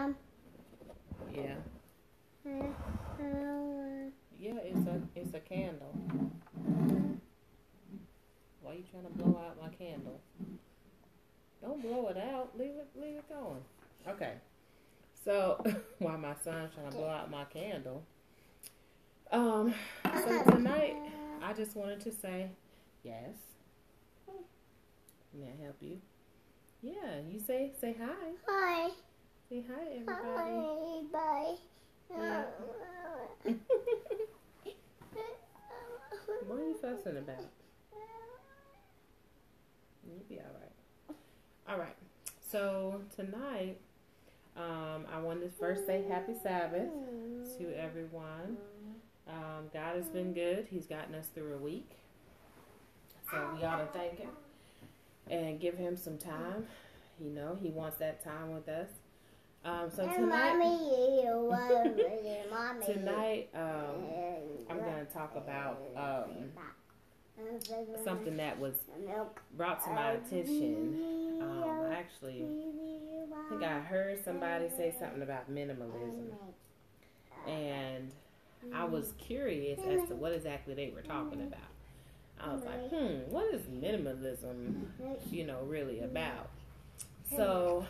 Yeah. Yeah, it's a candle. Why are you trying to blow out my candle? Don't blow it out. Leave it going. Okay. So while my son's trying to blow out my candle. So tonight I just wanted to say yes. May I help you? Yeah, you say hi. Hi. Say hi to everybody. Bye. Yeah. What are you fussing about? You'll be alright. Alright. So tonight, I wanted to first say happy Sabbath to everyone. God has been good. He's gotten us through a week. So we ought to thank him and give him some time. You know, he wants that time with us. So tonight, I'm going to talk about something that was brought to my attention. I think I heard somebody say something about minimalism, and I was curious as to what exactly they were talking about. I was like, what is minimalism, really about? So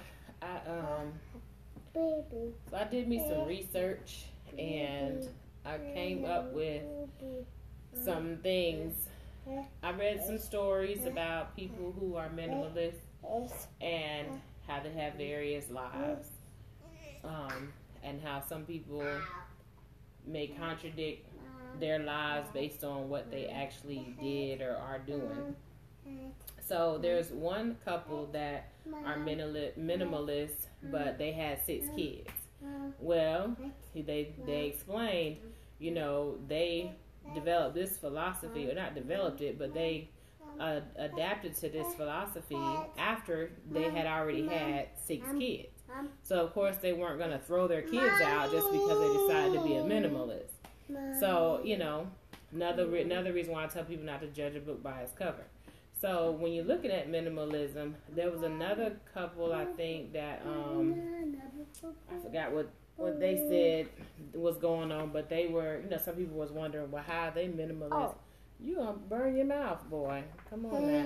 I did me some research, and I came up with some things. I read some stories about people who are minimalists and how they have various lives, and how some people may contradict their lives based on what they actually did or are doing. So there's one couple that are minimalists, but they had 6 kids. Well, they explained, they developed this philosophy, or not developed it, but they adapted to this philosophy after they had already had 6 kids. So of course they weren't going to throw their kids out just because they decided to be a minimalist. So, another reason why I tell people not to judge a book by its cover. So when you're looking at minimalism, there was another couple, I think, that I forgot what they said was going on, but they were, some people was wondering, well, how are they minimalist? You gonna burn your mouth, boy. Come on now.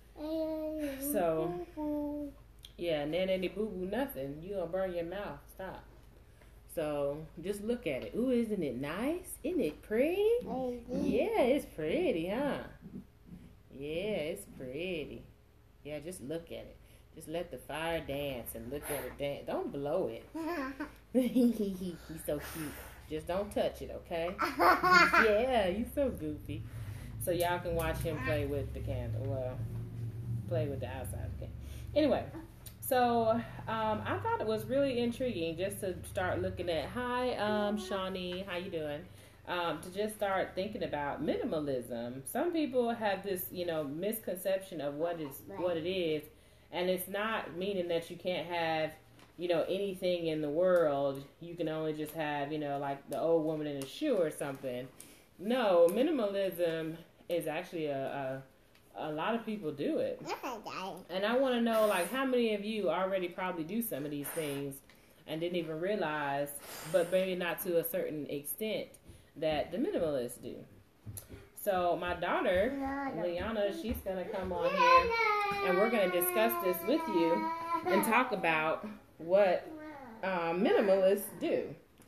So, yeah, and then any boo-boo nothing. You gonna burn your mouth. Stop. So, just look at it. Ooh, isn't it nice? Isn't it pretty? Yeah, it's pretty, huh? Yeah, it's pretty. Yeah, just look at it. Just let the fire dance and look at it dance. Don't blow it. He's so cute. Just don't touch it, okay? Yeah, he's so goofy. So y'all can watch him play with the candle. Well, play with the outside. Okay. Anyway, so I thought it was really intriguing just to start looking at. Hi, Shawnee. How you doing? To just start thinking about minimalism. Some people have this, misconception of what it is, and it's not meaning that you can't have, anything in the world. You can only just have, like the old woman in a shoe or something. No, minimalism is actually a lot of people do it. And I want to know, like, how many of you already probably do some of these things and didn't even realize, but maybe not to a certain extent, that the minimalists do. So my daughter, Liana, she's going to come on here and we're going to discuss this with you and talk about what minimalists do.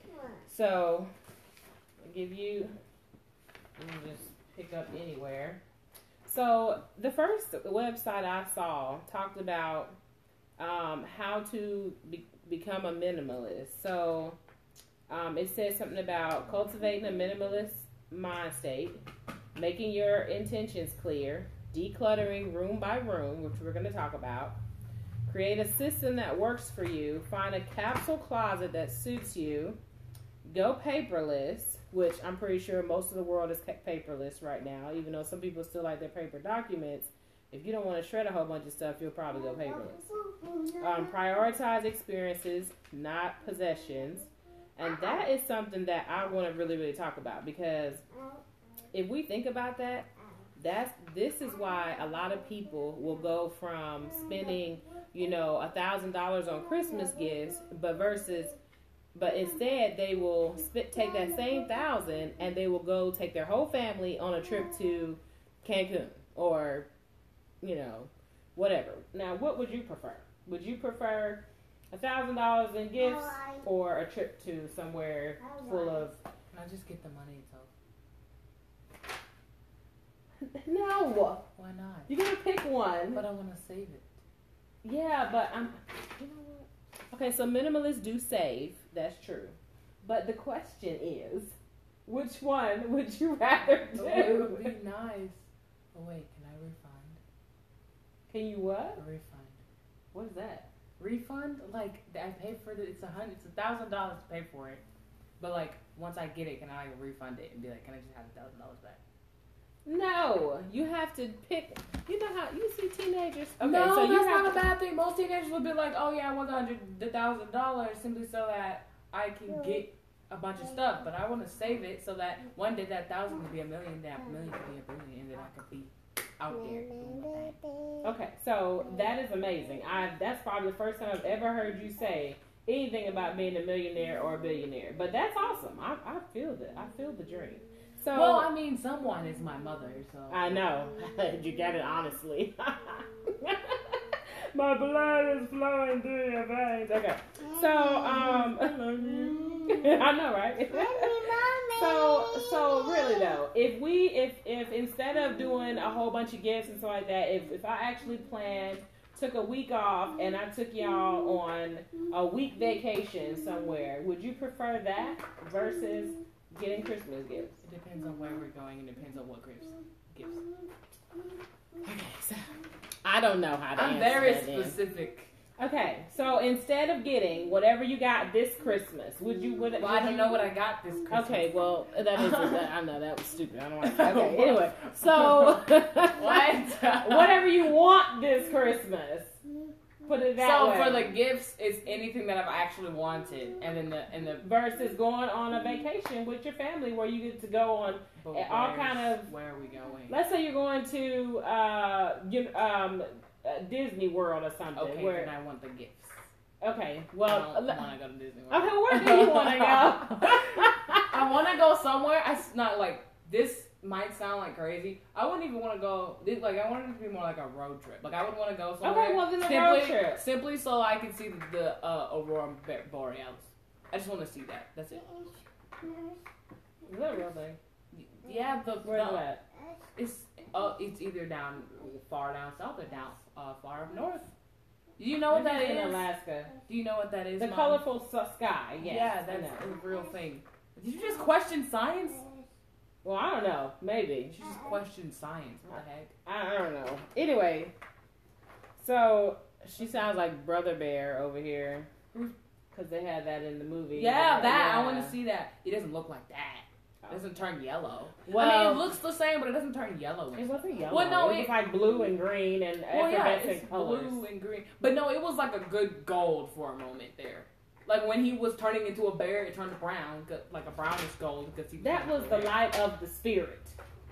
So I'll give you can just pick up anywhere. So the first website I saw talked about how to become a minimalist. So it says something about cultivating a minimalist mind state, making your intentions clear, decluttering room by room, which we're going to talk about, create a system that works for you, find a capsule closet that suits you, go paperless, which I'm pretty sure most of the world is paperless right now, even though some people still like their paper documents. If you don't want to shred a whole bunch of stuff, you'll probably go paperless. Prioritize experiences, not possessions. And that is something that I want to really, really talk about, because if we think about that, this is why a lot of people will go from spending $1,000 on Christmas gifts, but instead they will take that same 1,000 and they will go take their whole family on a trip to Cancun or, whatever. Now, what would you prefer? Would you prefer $1,000 in gifts or a trip to somewhere full of? Can I just get the money itself? No. Why not? You're gonna pick one. But I want to save it. Yeah, but you know what? Okay, so minimalists do save. That's true. But the question is, which one would you rather do? It would be nice. Oh wait, can I refund? Can you what? Refund. What is that? Refund? Like I paid for it. It's $1,000 to pay for it. But like once I get it, can I refund it and be like, can I just have $1,000 back? No, you have to pick. You know how you see teenagers. Okay, no, so that's not a bad thing. Most teenagers would be like, "Oh yeah, I want $1,000 simply so that I can get a bunch of stuff." But I want to save it so that one day that 1,000 could be $1 million, that $1 million could be $1 billion, and then I could be out there doing my thing. Okay, so that is amazing. That's probably the first time I've ever heard you say anything about being a millionaire or a billionaire. But that's awesome. I feel that. I feel the dream. So, well, I mean, someone is my mother, so. I know. You get it honestly. My blood is flowing through your veins. Okay. So, I love you. I know, right? So really though, if instead of doing a whole bunch of gifts and stuff like that, if I actually took a week off and I took y'all on a week vacation somewhere, would you prefer that versus getting Christmas gifts? It depends on where we're going and it depends on what gifts. Okay, so I don't know how to answer I'm very that specific. Okay, so instead of getting whatever you got this Christmas, I don't know what I got this Christmas. Okay, well, I know that was stupid. I don't want to. Okay, anyway, so whatever you want this Christmas, put it that way. So for the gifts, it's anything that I've actually wanted, and then the versus going on a vacation with your family where you get to go on all kind of. Where are we going? Let's say you're going to Disney World or something. Okay, then I want the gifts. Okay, well, I don't want to go to Disney World. Okay, where do you want to go? I want to go somewhere. It's not like this. Might sound like crazy. I wouldn't even want to go. I wanted it to be more like a road trip. Like I would want to go somewhere. Okay, well then a road trip. Simply so I can see the aurora borealis. I just want to see that. That's it. Is that a real thing? Yeah, where's that? It's either far down south or down far up north. Do you know what that is? In Alaska. Do you know what that is? The Mom? colorful sky. Yes, yeah, that's a real thing. Did you just question science? Well, I don't know. Maybe. She just questioned science. What the heck? I don't know. Anyway, so she sounds like Brother Bear over here. Because they had that in the movie. Yeah, that. Yeah. I want to see that. It doesn't look like that. It doesn't turn yellow. Well, I mean, it looks the same, but it doesn't turn yellow. It wasn't yellow. Well, no, it was like blue and green and effervescent colors. Blue and green. But no, it was like a good gold for a moment there. Like when he was turning into a bear, it turned brown, like a brownish gold. Because that was the light of the spirit.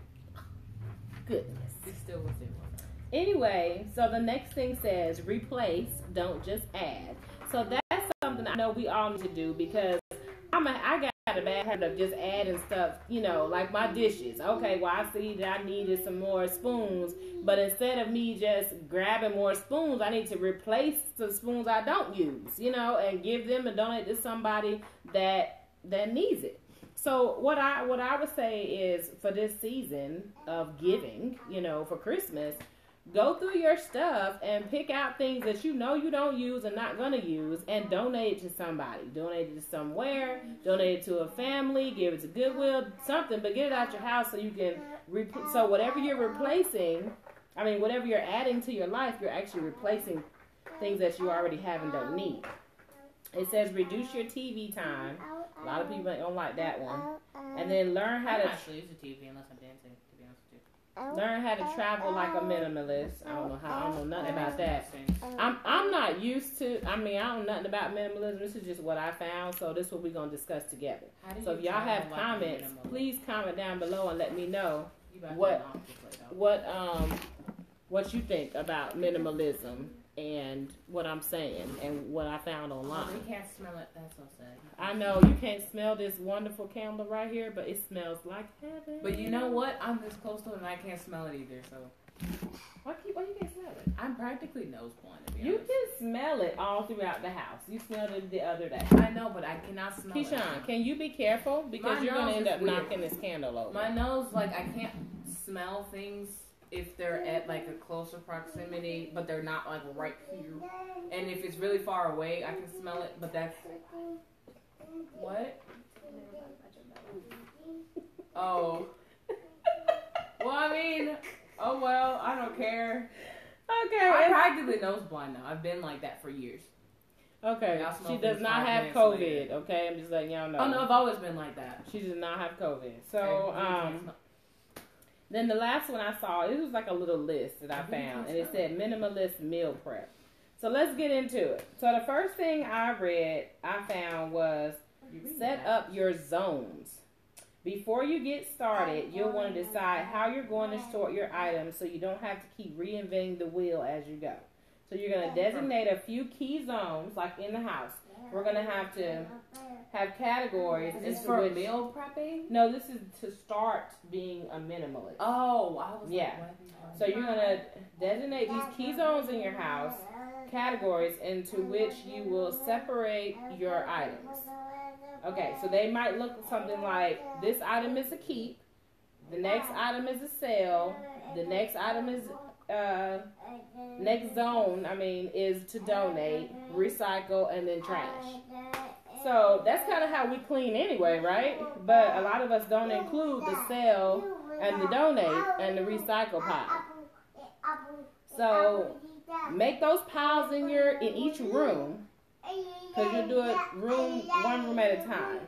Goodness. It still was there. Anyway, so the next thing says replace, don't just add. So that's something I know we all need to do because I got a bad habit of just adding stuff, like my dishes. Okay, well, I see that I needed some more spoons, but instead of me just grabbing more spoons, I need to replace the spoons I don't use, and give them and donate to somebody that needs it. So what I would say is for this season of giving, for Christmas, go through your stuff and pick out things that you don't use and not going to use and donate it to somebody. Donate it to somewhere, donate it to a family, give it to Goodwill, something, but get it out your house so you can, so whatever you're replacing, whatever you're adding to your life, you're actually replacing things that you already have and don't need. It says reduce your TV time. A lot of people don't like that one. And then learn how to... I actually use the TV unless I'm dancing, to be honest with you. Learn how to travel like a minimalist. I don't know nothing about that. I'm not used to. I don't know nothing about minimalism. This is just what I found. So this is what we're gonna discuss together. So if y'all have comments, please comment down below and let me know what you think about minimalism. and what I'm saying and what I found online. Oh, you can't smell it. That's so sad. I know you can't smell this wonderful candle right here, but it smells like heaven. But you know what? I'm this close to it and I can't smell it either. So why you can't smell it? I'm practically nose blind. To be You honest. can smell it all throughout the house. You smelled it the other day. I know, but I cannot smell it. Keyshawn, can you be careful because you're gonna end up knocking this candle over. My nose, like I can't smell things if they're at like a closer proximity, but they're not like right here. And if it's really far away, I can smell it. But that's what? Oh. Well, I mean, oh well, I don't care. Okay. I'm practically nose blind now. I've been like that for years. Okay. She does not have COVID. Later. Okay, I'm just letting y'all know. Oh no, I've always been like that. She does not have COVID. So then the last one I saw, it was like a little list that I found, and it said minimalist meal prep. So let's get into it. So the first thing I found was set up your zones. Before you get started, you'll want to decide how you're going to sort your items so you don't have to keep reinventing the wheel as you go. So you're going to designate a few key zones, like in the house. We're going to have categories. Is this for meal prepping? No, this is to start being a minimalist. Oh, I was yeah. So you're going to designate these key zones in your house, categories into which you will separate your items. Okay, so they might look something like, this item is a keep, the next item is a sale, the next item is, next zone, is to donate, recycle, and then trash. So that's kind of how we clean anyway, right? But a lot of us don't include the sell and the donate and the recycle pile. So make those piles in each room. Because you'll do it one room at a time.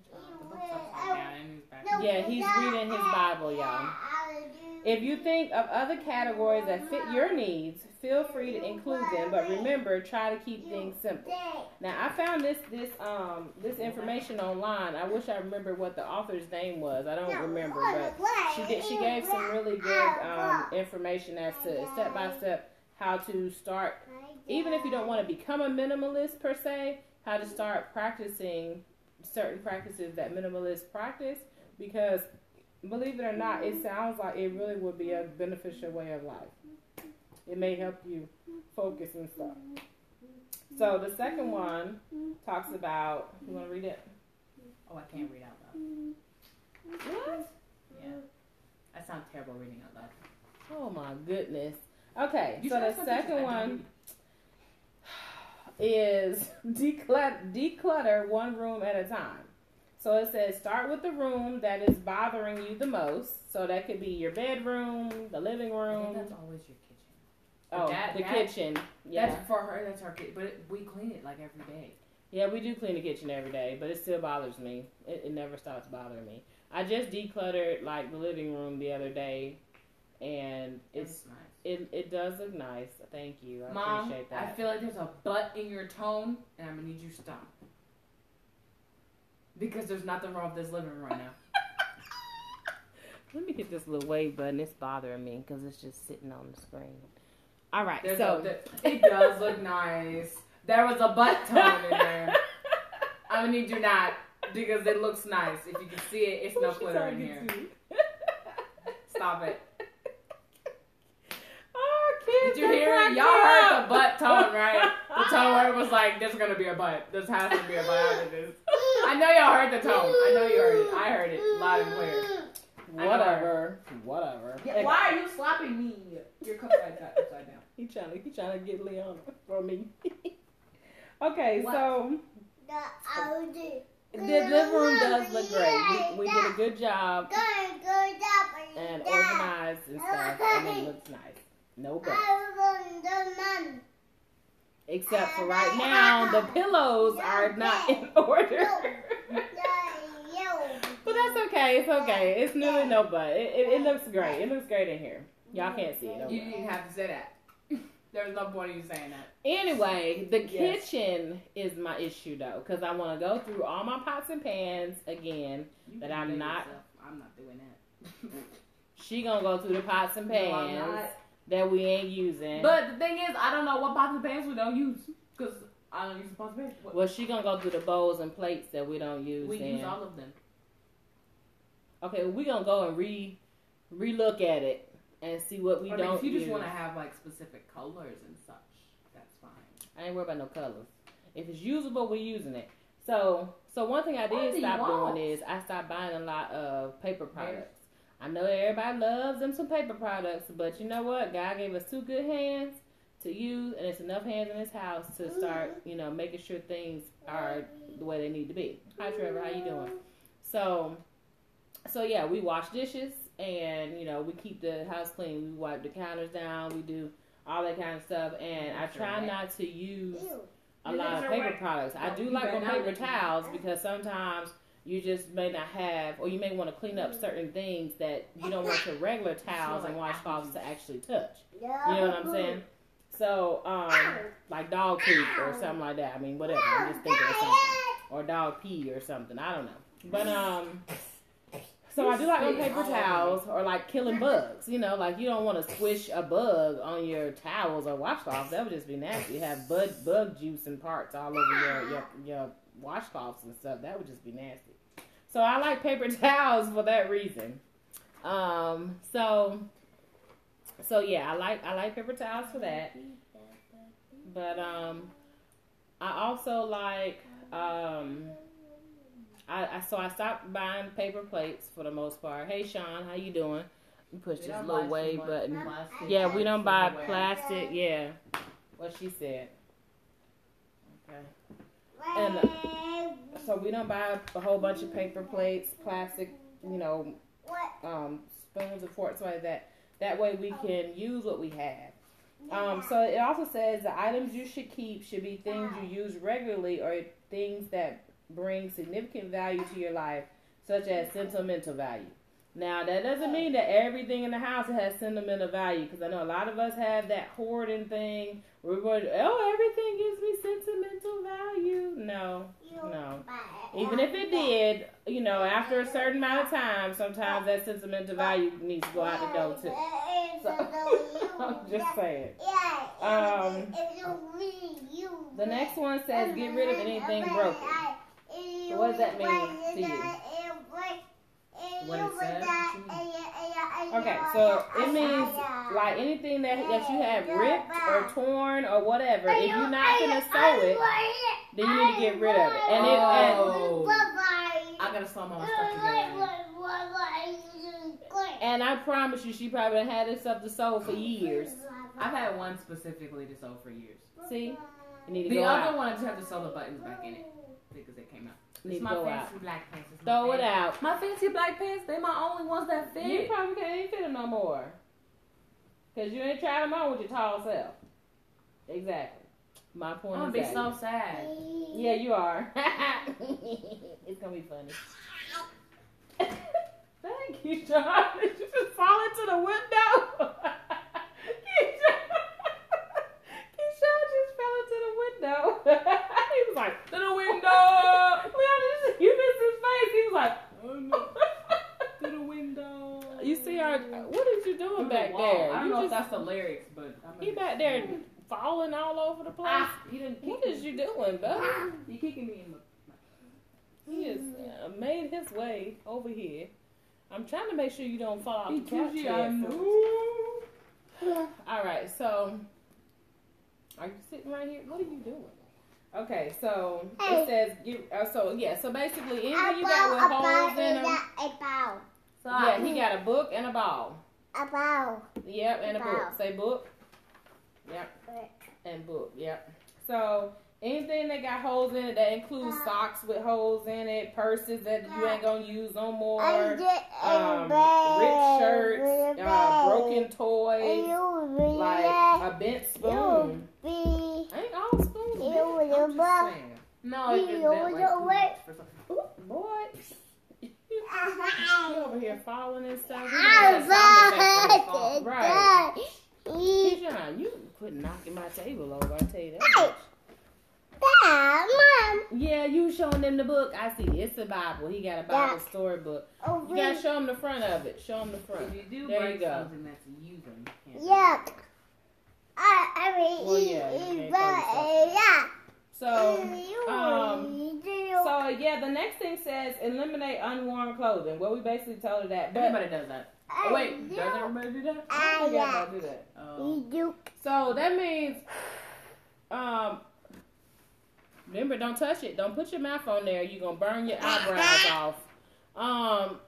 Yeah, he's reading his Bible, y'all. If you think of other categories that fit your needs, feel free to include them. But remember, try to keep things simple. Now, I found this information online. I wish I remember what the author's name was. I don't remember, but she gave some really good information as to step by step how to start. Even if you don't want to become a minimalist per se, how to start practicing certain practices that minimalists practice, because believe it or not, it sounds like it really would be a beneficial way of life. It may help you focus and stuff. So the second one talks about, you want to read it? Oh, I can't read out loud. What? Yeah. I sound terrible reading out loud. Oh my goodness. Okay, so the second one is declutter one room at a time. So it says start with the room that is bothering you the most. So that could be your bedroom, the living room. I think that's always your kitchen. Oh, the kitchen. Yeah. That's for her. That's our kitchen. But we clean it like every day. Yeah, we do clean the kitchen every day, but it still bothers me. It never stops bothering me. I just decluttered like the living room the other day, and it's nice. It does look nice. Thank you. I appreciate that. I feel like there's a butt in your tone, and I'm gonna need you to stop. Because there's nothing wrong with this living room right now. Let me hit this little wave button. It's bothering me because it's just sitting on the screen. All right, it does look nice. There was a butt tone in there. I'm gonna need you not, because it looks nice. If you can see it, it's no glitter in here. Stop it. Did you hear it? Y'all heard the butt tone, right? The tone where it was like, there's gonna be a butt. There has to be a butt after this. I know y'all heard the tone. I know you heard it. I heard it loud and clear. Whatever. Yeah, why are you slapping me? You're upside down. He trying to get Leona for me. Okay, what? So the living room does look great. We did a good job and organized and stuff, and it looks nice. No bad. Except for right now, the pillows are not in order. But that's okay. It's okay. It's nearly no butt. It looks great. It looks great in here. Y'all can't see it. You didn't have to say that. There's no point in you saying that. Anyway, the kitchen is my issue though, because I want to go through all my pots and pans again. But I'm not. I'm not doing that. She gonna go through the pots and pans. No, I'm not. that we ain't using. But the thing is, I don't know what pots and pans we don't use because I don't use the pots and pans. Well, she gonna go through the bowls and plates that we don't use. We use all of them. Okay, we gonna go and re-look at it and see what we don't use. If you just want to have like specific colors and such, that's fine. I ain't worried about no colors. If it's usable, we're using it. So one thing I did stop doing is I stopped buying a lot of paper products. I know everybody loves them some paper products, but you know what? God gave us 2 good hands to use, and it's enough hands in this house to start, making sure things are the way they need to be. Hi, Trevor. How you doing? So yeah, we wash dishes, and, we keep the house clean. We wipe the counters down. We do all that kind of stuff, and I try not to use a lot of paper products. I do like on paper towels because sometimes you just may not have, or you may want to clean up certain things that you don't want your regular towels and washcloths to actually touch. You know what I'm saying? So, like dog poop or something like that. I mean, whatever. I'm just thinking of something. Or dog pee or something. I don't know. But, so I do like on paper towels or like killing bugs. Like you don't want to squish a bug on your towels or washcloths. That would just be nasty. You have bug juice and parts all over your washcloths and stuff. That would just be nasty. So I like paper towels for that reason. So yeah, I like paper towels for that. But I also like I stopped buying paper plates for the most part. Hey Sean, how you doing? You push this little wave button. Yeah, we don't buy plastic. Yeah, what she said. Okay. And so we don't buy a whole bunch of paper plates, plastic, spoons and forks like that. That way we can use what we have. So it also says the items you should keep should be things you use regularly or things that bring significant value to your life, such as sentimental value. Now, that doesn't mean that everything in the house has sentimental value, because I know a lot of us have that hoarding thing. We're going, everything gives me sentimental value. No. Even if it did, after a certain amount of time, sometimes that sentimental value needs to go out the door too. So, I'm just saying. The next one says, get rid of anything broken. So what does that mean to you? What it says? Okay, so it means like anything that you have ripped or torn or whatever. If you're not gonna sew it, then you need to get rid of it. I gotta sew my stuff together. And I promise you, she probably had this stuff to sew for years. I've had one specifically to sew for years. See, you need to the go other out. one I just have to sew the buttons back in it because it came out. It's my fancy black pants. Throw it out. My fancy black pants, they my only ones that fit. You probably can't fit them no more. Because you ain't tried them on with your tall self. Exactly. My point is I'm going to be so sad. Yeah, you are. It's going to be funny. Thank you, John. Did you just fall into the window? Keyshawn just fell into the window. He was like, to the window. You missed his face. He was like, oh no. To the window. You see our, what is you doing back there? I don't know if that's the lyrics, but he back there falling all over the place. What is you doing, bud? You kicking me in the... He has made his way over here. I'm trying to make sure you don't fall off the couch yet. All right, so are you sitting right here? What are you doing? Okay, so it says, so basically anything you got with holes in them. A ball. Yeah, he got a book and a ball. A ball. Yep, and a book. Say book. Yep. And book. Yep. So anything that got holes in it, that includes socks with holes in it, purses that you ain't gonna use no more, ripped shirts, broken toys, like a bent spoon. Ain't all spoons bent. No, it's bent like boy. You over here falling and stuff. Right. Keyshawn, you quit knocking my table over. I tell you that much. Mom. Yeah, you showing them the book. I see. It's a Bible. He got a Bible storybook. You gotta show him the front of it. Show him the front. If you do there break you go. something that's using, Yuck. I Well, yeah, you can't So yeah, the next thing says eliminate unworn clothing. Well, we basically told her that. But Everybody does that. Oh, wait, does everybody do that? I think everybody do that. So that means, remember, don't touch it. Don't put your mouth on there. You're gonna burn your eyebrows off.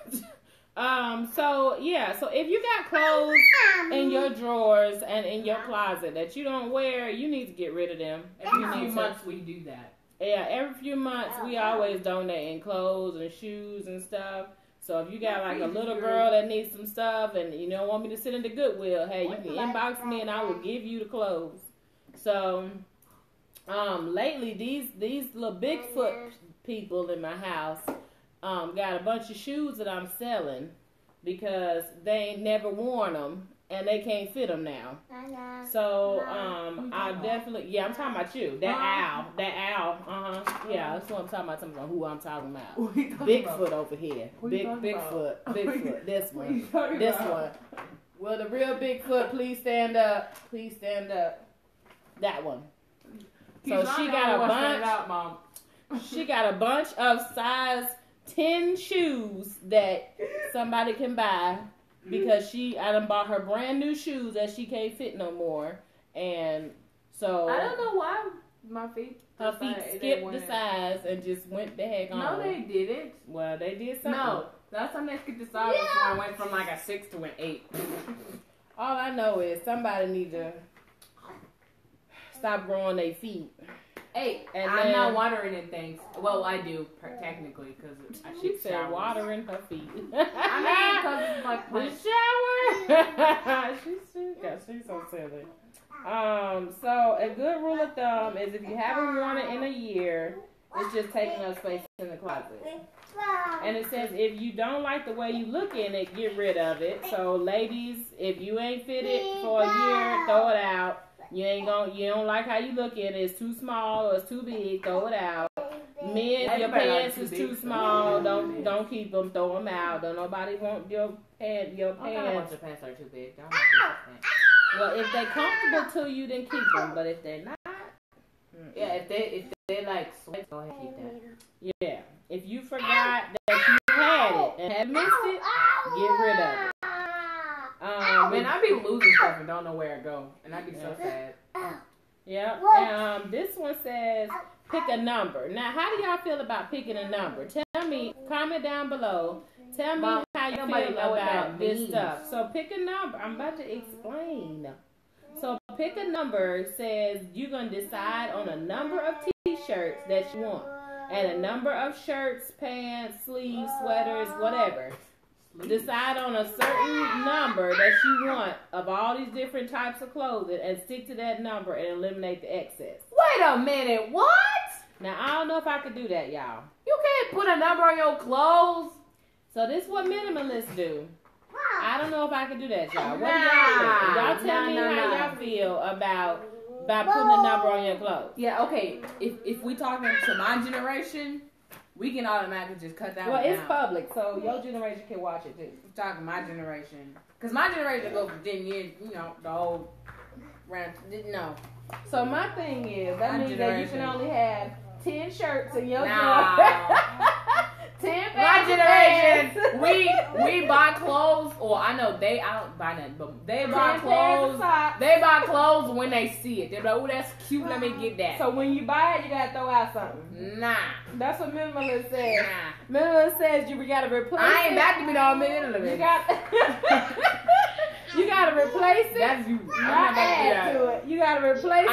So yeah. So if you got clothes in your drawers and in your closet that you don't wear, you need to get rid of them. Every few months we do that. Yeah, every few months we always donate in clothes and shoes and stuff. So if you got like a little girl that needs some stuff and you don't want me to sit in the Goodwill, hey, you can inbox me and I will give you the clothes. So lately these little Bigfoot people in my house got a bunch of shoes that I'm selling because they ain't never worn them and they can't fit them now. So I definitely, I'm talking about you. That owl. Yeah, that's what I'm talking about. Talking about who I'm talking about. Bigfoot over here. Bigfoot. This one. Will the real Bigfoot please stand up? Please stand up. That one. So she got a bunch. She got a bunch of size 10 shoes that somebody can buy. Because I done bought her brand new shoes that she can't fit no more. And so I don't know why her feet skipped the size and just went the heck on. No, they didn't. Well, they did something. No, last time they skipped the size was when I went from like a 6 to an 8. All I know is somebody need to stop growing their feet. Hey, and I'm not watering in things. Well, I do technically because she said watering her feet. I mean, because it's like the shower. She's so silly. So a good rule of thumb is if you haven't worn it in a year, it's just taking up space in the closet. And it says if you don't like the way you look in it, get rid of it. So ladies, if you ain't fitted for a year, throw it out. You don't like how you look in it. It's too small or it's too big. Throw it out. Men, your pants is too small. Don't keep them. Throw them out. Don't nobody want your pants. Your pants are too big. Don't well, if they're comfortable to you, then keep them. But if they're not, yeah, if they like sweat, go ahead and keep that. Yeah. If you forgot that you had it and have missed it, get rid of it. Man, I be losing stuff and don't know where it go, and I be so sad. Yeah. This one says pick a number. Now, how do y'all feel about picking a number? Tell me. Comment down below. Tell me how you feel about this stuff. So pick a number. I'm about to explain. So pick a number. It says you're gonna decide on a number of T-shirts that you want, and a number of shirts, pants, sleeves, sweaters, whatever. Decide on a certain number that you want of all these different types of clothing and stick to that number and eliminate the excess. Wait a minute, what? Now, I don't know if I could do that, y'all. You can't put a number on your clothes. So this is what minimalists do. I don't know if I could do that, y'all. What do y'all think? Y'all tell me how y'all feel about putting a number on your clothes. Yeah, okay. If we talking to my generation, we can automatically just cut that one down. Well, it's down. public, so your generation can watch it too. I'm talking my generation. Because my generation goes for 10 years, the whole round. No. So my thing is, that means that you can only have 10 shirts in your drawer. 10 my generation, we buy clothes, or I don't buy nothing, but they buy clothes. They buy clothes when they see it. They're like, oh, that's cute, let me get that. So when you buy it, you gotta throw out something. Nah. That's what minimalist says. Nah. Minimalist says you gotta replace it. I ain't about to be no minimalist. You gotta replace it. That's you. Not add to it. You gotta replace it.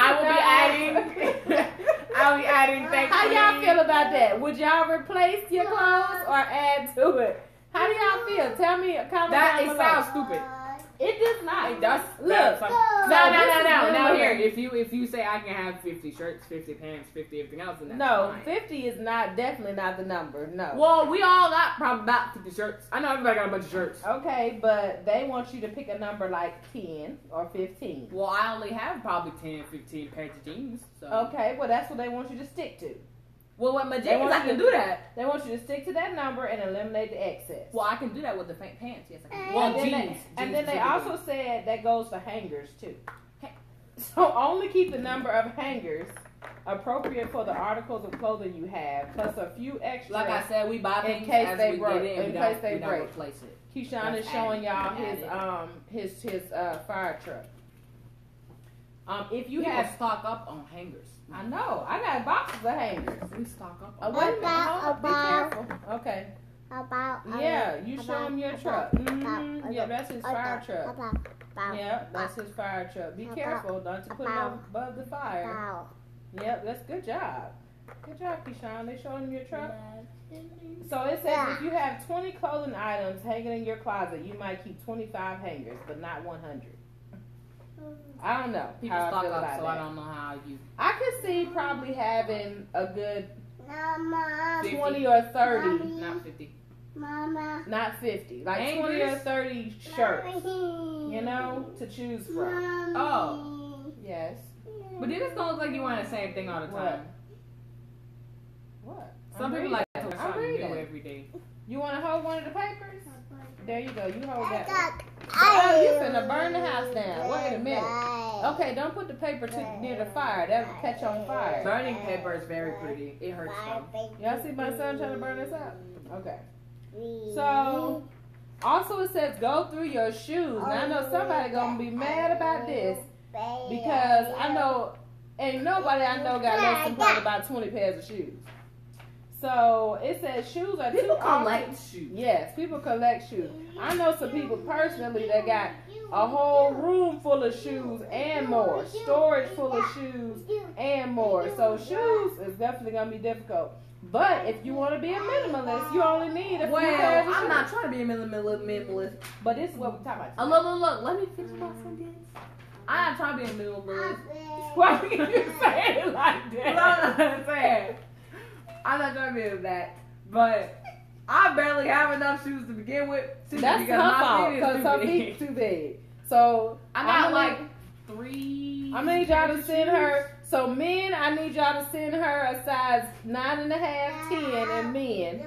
I'll be adding things. How y'all feel about that? Would y'all replace your clothes or add to it? How do y'all feel? Tell me. Comment down below. It sounds stupid. It does not. It does. Look. No. Now here, if you say I can have 50 shirts, 50 pants, 50 everything else, then that's fine. 50 is definitely not the number. No. Well, we all got probably about 50 shirts. I know everybody got a bunch of shirts. Okay, but they want you to pick a number like 10 or 15. Well, I only have probably 10, 15 pairs of jeans. So. Okay, well that's what they want you to stick to. Well, with my jeans, I can do that. They want you to stick to that number and eliminate the excess. Well, I can do that with the pants. Yes, I can. Well, jeans. And then they also said that goes for hangers too. So only keep the number of hangers appropriate for the articles of clothing you have, plus a few extra. Like I said, we buy things in case as they we break. get in. In case they we don't break. replace it. Keyshawn is showing y'all his fire truck. If you People have stock up on hangers. I know. I got boxes of hangers. We stock up. Oh, wait a minute. Hold up. Be careful. Okay. Yeah, you show him your truck. Mm-hmm. Yeah, that's his fire truck. Yeah, that's his fire truck. Be careful. Don't you put it above the fire. Yep, that's good job. Good job, Keyshawn. They showed him your truck. So it says if you have 20 clothing items hanging in your closet, you might keep 25 hangers, but not 100. I don't know. People how stock I feel up, about so that. I don't know how you. I could see probably having a good 50. 20 or 30. Not 50. Not 50. Like Hangers? 20 or 30 shirts, you know, to choose from. Oh. Yes. But then it's gonna look like you wearing the same thing all the time. What? Some people like to wear something new every day. You want to hold one of the papers? There you go. You hold that one. Oh, you finna burn the house down. Wait a minute. Okay, don't put the paper near the fire. That'll catch on fire. Burning paper is very pretty. It hurts though. Y'all see my son trying to burn this up? Okay. So, also it says go through your shoes. Now I know somebody gonna be mad about this because I know ain't nobody I know got less than probably about 20 pairs of shoes. So it says shoes are People too often. collect shoes. Yes, people collect shoes. I know some people personally that got a whole room full of shoes and more, storage full of shoes and more. So shoes is definitely gonna be difficult. But if you want to be a minimalist, you only need a few pairs of shoes. I'm not trying to be a minimalist. But this is what we're talking about. Look. Let me finish my sentence. I'm not trying to be a minimalist. Why you say it like that? I'm saying. I'm not trying to be that. But I barely have enough shoes to begin with. That's her fault because her feet too big. So I got like 3. I need y'all to send her. So men, I need y'all to send her a size 9.5, 10, and men.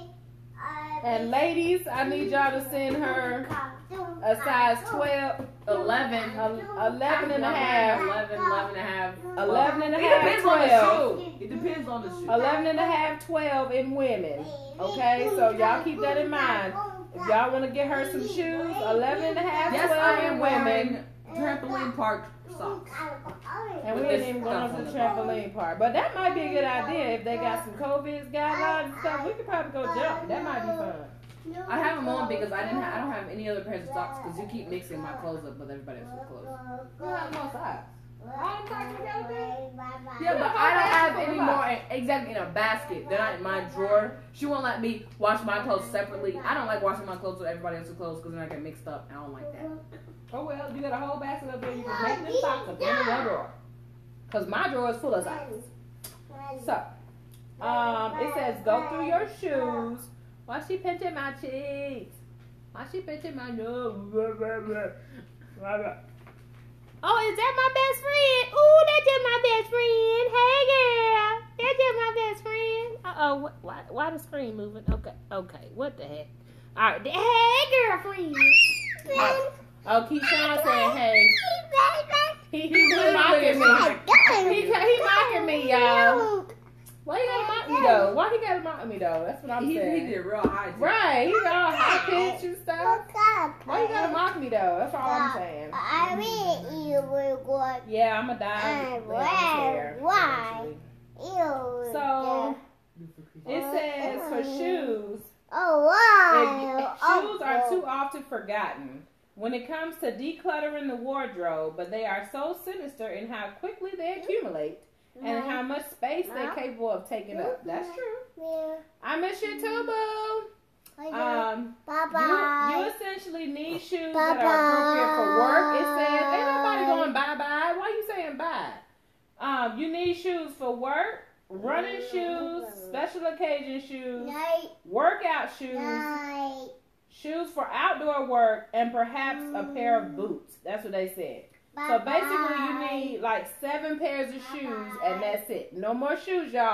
And ladies, I need y'all to send her a size 12, 11, 11 and a half, 11 and a half. 11 and a It half, depends 12. on the shoe. It depends on the shoe. 11 and a half, 12 in women. Okay, so y'all keep that in mind. If y'all want to get her some shoes, 11 and a half, 12 Yes, I am in wearing women. trampoline park socks. And we ain't even going to the trampoline park. But that might be a good idea. If they got some COVID guidelines and stuff, we could probably go jump. That might be fun. I have them on because I don't have any other pairs of socks because you keep mixing my clothes up with everybody else's clothes. You have more socks. All them socks together? Yeah, but I don't have any more exactly in a basket. They're not in my drawer. She won't let me wash my clothes separately. I don't like washing my clothes with everybody else's clothes because then I get mixed up. I don't like that. Oh, well, you got a whole basket up there. You can make them socks up in one drawer. Because my drawer is full of socks. So, it says go through your shoes. Why she pinching my cheeks? Why she pinching my nose? Oh, is that my best friend? Ooh, that's just my best friend. Hey, girl. That's just my best friend. Uh-oh, why the screen moving? Okay, what the heck? All right, hey, girlfriend. Oh, Keyshawn saying, hey. He mocking me. He mocking me, y'all. Why you gotta mock me, though? Why he gotta mock me, though? That's what I'm saying. He did real high. Right, he's all high pitch and stuff. Why you gotta mock me, though? That's all I'm saying. I really eat with what? Yeah, I'm gonna die. Why? Ew. So, it says for shoes, Oh, why? shoes are too often forgotten when it comes to decluttering the wardrobe, but they are so sinister in how quickly they accumulate and how much space they're capable of taking up. That's true. I miss you too, boo. Bye-bye. You essentially need shoes that are appropriate for work. It says, ain't nobody going bye-bye. Why you saying bye? You need shoes for work, running shoes, special occasion shoes, workout shoes, shoes for outdoor work, and perhaps a pair of boots. That's what they said. So basically you need like 7 pairs of shoes and that's it. No more shoes, y'all.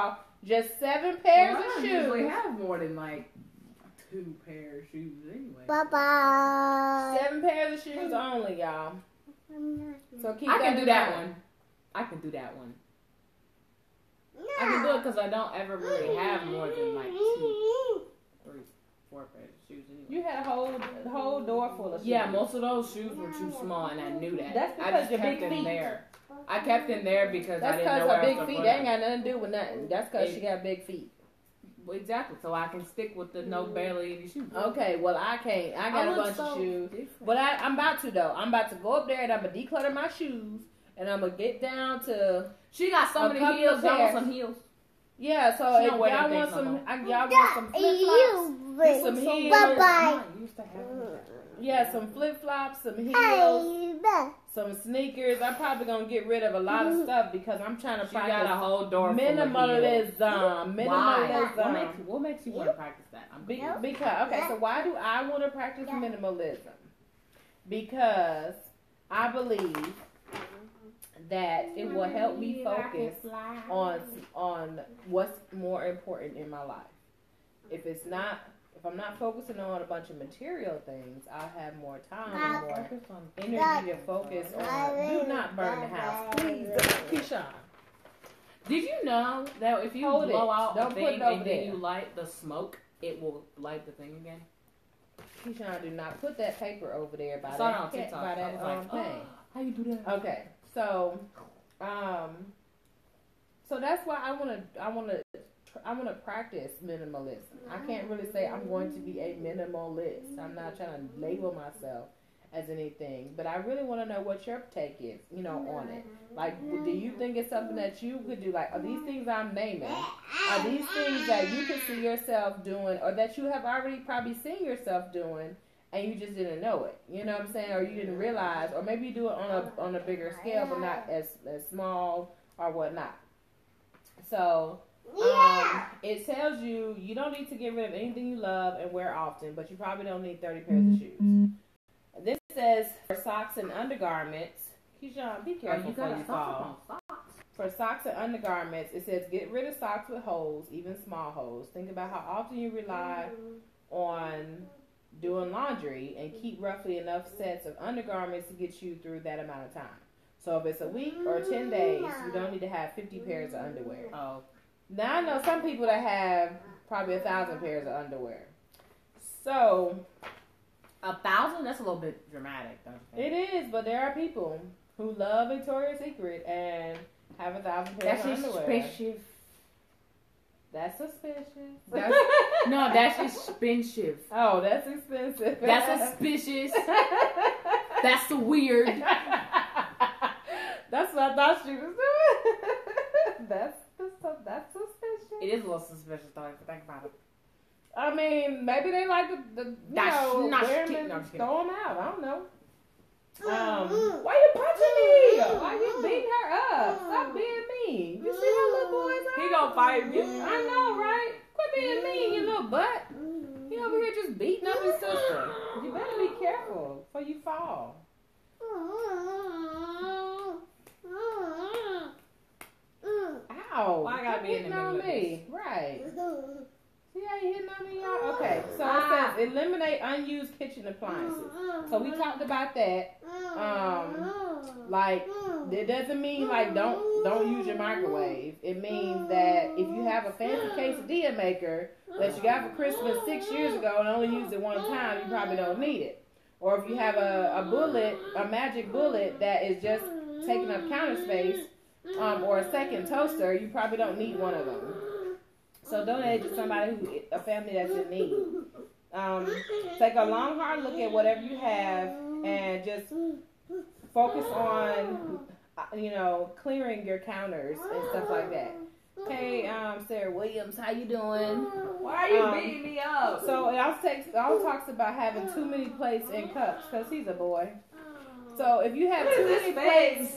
Just 7 pairs I of don't shoes. usually have more than like 2 pairs of shoes anyway. Bye-bye. 7 pairs of shoes only, y'all. So keep I that can in do that mind. one. I can do that one. I can do it because I don't ever really have more than like 2, 3, 4 pairs of shoes anyway. You had a whole door full of shoes. Yeah, most of those shoes were too small, and I knew that. That's I because just your kept big them feet. there. I kept them there because That's I didn't know because where her big else to feet. put They ain't them. got nothing to do with nothing. That's because she got big feet. Exactly, so I can stick with the no barely any shoes. Okay, well I can't. I got a bunch of shoes. But I'm about to though. I'm about to go up there and I'm gonna declutter my shoes and I'm gonna get down to. She got so A many couple heels. of Y'all want pairs. some heels? Yeah, so She if don't wear y'all them want things no some, more. y'all want some flip flops. Get some heels. Bye-bye. I used to have them. Yeah, some flip flops, some heels, Hey, some sneakers. I'm probably gonna get rid of a lot of stuff because I'm trying to She got practice a whole door full of heels. minimalism. Why? Minimalism. What makes you want to practice that? Because okay, so why do I want to practice minimalism? Because I believe that it will help me focus on what's more important in my life. If I'm not focusing on a bunch of material things, I'll have more time and more energy to focus on. Do not burn the house, please, Keisha. Did you know that if you Hold blow it. out Don't a put thing it over and then there. you light the smoke, it will light the thing again? Keisha, do not put that paper over there by I saw it that on TikTok. by I that was like, thing. how you do that? Okay, so that's why I want to practice minimalism. I can't really say I'm going to be a minimalist. I'm not trying to label myself as anything, but I really want to know what your take is, on it. Like, do you think it's something that you could do? Like, are these things I'm naming, are these things that you could see yourself doing, or that you have already probably seen yourself doing, and you just didn't know it? You know what I'm saying? Or you didn't realize, or maybe you do it on a bigger scale, but not as small or whatnot. So it tells you don't need to get rid of anything you love and wear often, but you probably don't need 30 pairs of shoes. This says for socks and undergarments. Keyshawn, be careful before you fall. For socks and undergarments, it says get rid of socks with holes, even small holes. Think about how often you rely on doing laundry and keep roughly enough sets of undergarments to get you through that amount of time. So if it's a week or 10 days, you don't need to have 50 pairs of underwear. Oh. Now I know some people that have probably 1,000 pairs of underwear. So 1,000? That's a little bit dramatic, don't you think? it is, but there are people who love Victoria's Secret and have 1,000 pairs of underwear. Suspicious. That's suspicious. No, that's expensive. Oh, that's expensive. That's suspicious. That's weird. That's what I thought she was doing. That's suspicious. It is a little suspicious, though, if you think about it. I mean, maybe they like the That's not wear kidding. them No, I'm and just kidding. throw them out. I don't know. Why you punching me? Why you beating her up? Stop being mean. You see how little boys are? He gonna fight me. I know, right? Quit being mean, you little butt. He over here just beating up his sister. You better be careful before you fall. Ow. Why I gotta be in the hitting on middle of me? Right. See how you hitting on me, y'all? Okay, so it says eliminate unused kitchen appliances. So we talked about that. Like, it doesn't mean like don't use your microwave. It means that if you have a fancy quesadilla maker that you got for Christmas 6 years ago and only used it one time, you probably don't need it. Or if you have a magic bullet that is just taking up counter space, or a second toaster, you probably don't need one of them. So donate it to somebody a family that's in need. Take a long, hard look at whatever you have and just focus on, clearing your counters and stuff like that. Hey, Sarah Williams, how you doing? Why are you beating me up? So it also talks about having too many plates and cups because he's a boy. So if you have too many plates,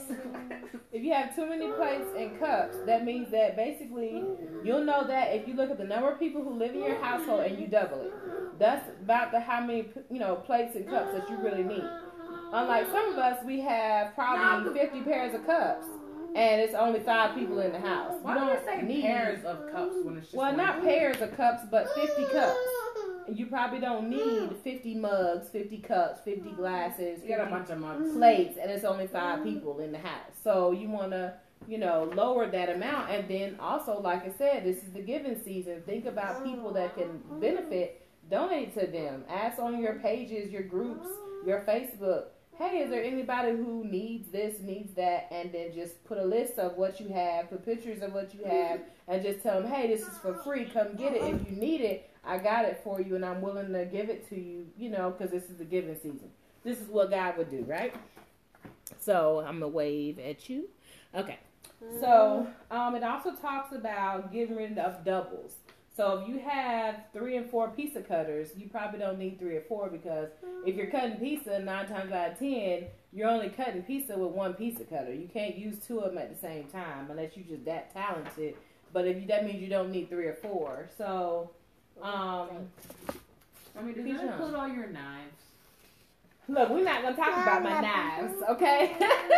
and cups, that means that basically you'll know that if you look at the number of people who live in your household and you double it, that's about how many plates and cups that you really need. Unlike some of us, we have probably 50 pairs of cups, and it's only 5 people in the house. Why do they say pairs of cups when it's just well, not pairs of cups, but 50 cups. You probably don't need 50 mugs, 50 cups, 50 glasses, 50 a bunch of mugs, plates, and it's only 5 people in the house. So you want to, lower that amount. And then also, like I said, this is the giving season. Think about people that can benefit. Donate to them. Ask on your pages, your groups, your Facebook. Hey, is there anybody who needs this, needs that? And then just put a list of what you have, put pictures of what you have, and just tell them, hey, this is for free. Come get it. If you need it, I got it for you, and I'm willing to give it to you, because this is the giving season. This is what God would do, right? So I'm going to wave at you. Okay. So it also talks about getting rid of doubles. So if you have 3 and 4 pizza cutters, you probably don't need 3 or 4, because if you're cutting pizza 9 times out of 10, you're only cutting pizza with 1 pizza cutter. You can't use 2 of them at the same time unless you're just that talented. But that means you don't need 3 or 4. So, does that include all your knives? Look, we're not going to talk about my knives, okay?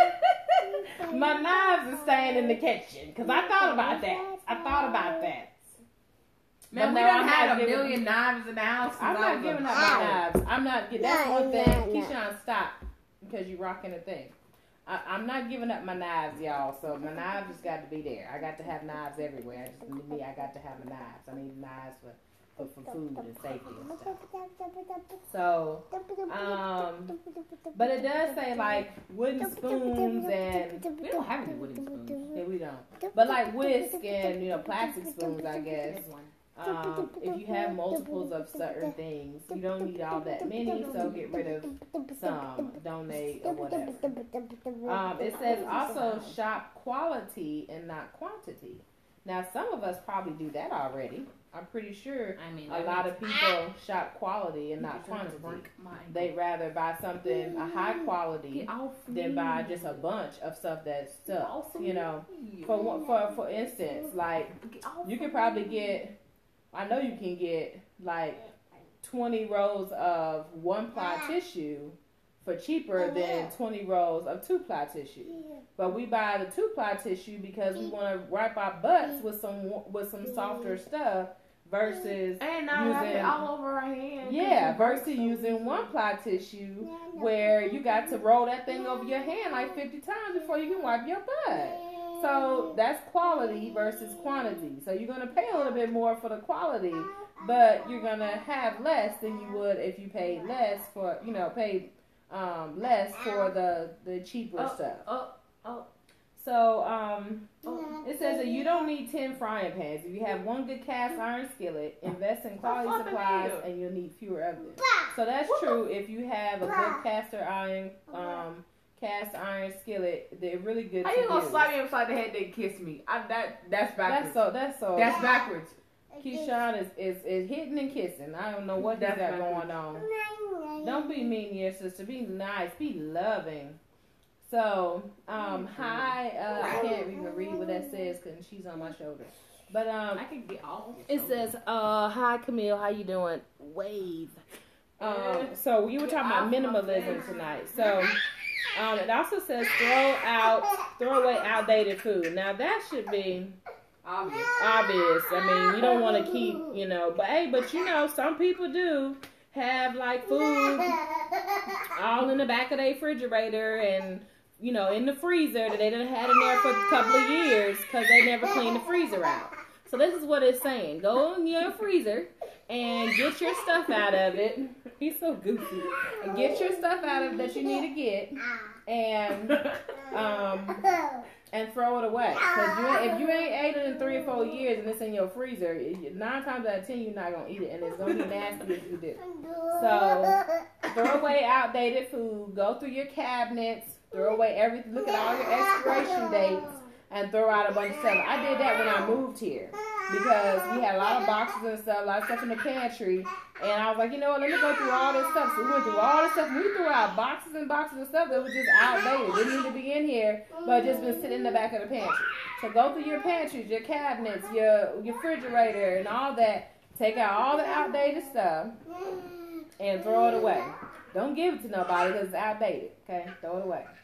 My knives are staying in the kitchen, because I thought about that. Man, we don't have a million knives in the house. I'm not giving up my knives. I'm not. That's one thing. Keyshawn, stop, because you're rocking a thing. I'm not giving up my knives, y'all. So my knives just got to be there. I got to have knives everywhere. I got to have my knives. I need knives for food and safety and stuff. So, but it does say like wooden spoons, and we don't have any wooden spoons. Yeah, we don't. But like whisk and plastic spoons, I guess. If you have multiples of certain things, you don't need all that many, so get rid of some, donate, or whatever. It says also shop quality and not quantity. Now, some of us probably do that already. I'm pretty sure a lot of people shop quality and not quantity. They'd rather buy something a high quality than buy just a bunch of stuff that's stuff. For instance, like you could probably get. I know you can get like 20 rolls of 1-ply tissue for cheaper than 20 rolls of 2-ply tissue. But we buy the 2-ply tissue because we want to wipe our butts with some softer stuff versus using all over our hands. Yeah, versus using 1-ply tissue where you got to roll that thing over your hand like 50 times before you can wipe your butt. So that's quality versus quantity. So you're going to pay a little bit more for the quality, but you're going to have less than you would if you paid less for, less for the cheaper stuff. So it says that you don't need 10 frying pans. If you have 1 good cast iron skillet, invest in quality supplies, and you'll need fewer of them. So that's true if you have a good cast iron skillet. They're really good. How you gonna slap me upside the head and kiss me? That's backwards. That's backwards. Keyshawn is hitting and kissing. I don't know what they got going on. Don't be mean to your sister. Be nice. Be loving. So, hi. I can't even read what that says because she's on my shoulder. But I can get all. It says, "Hi Camille, how you doing?" Wave. So you were talking about minimalism tonight. So. It also says throw away outdated food. Now that should be obvious. I mean, you don't want to keep, but some people do have like food all in the back of their refrigerator and, in the freezer that they done had in there for a couple of years because they never cleaned the freezer out. So this is what it's saying. Go in your freezer and get your stuff out of it. He's so goofy. And get your stuff out of it that you need to get and throw it away. Because if you ain't ate it in 3 or 4 years and it's in your freezer, 9 times out of 10 you're not going to eat it. And it's going to be nasty if you do. So throw away outdated food. Go through your cabinets. Throw away everything. Look at all your expiration dates. And throw out a bunch of stuff. I did that when I moved here because we had a lot of boxes and stuff, a lot of stuff in the pantry. And I was like, you know what, let me go through all this stuff. So we went through all this stuff. We threw out boxes and boxes of stuff that was just outdated. Didn't need to be in here, but just been sitting in the back of the pantry. So go through your pantries, your cabinets, your refrigerator, and all that. Take out all the outdated stuff and throw it away. Don't give it to nobody because it's outdated. Okay, throw it away.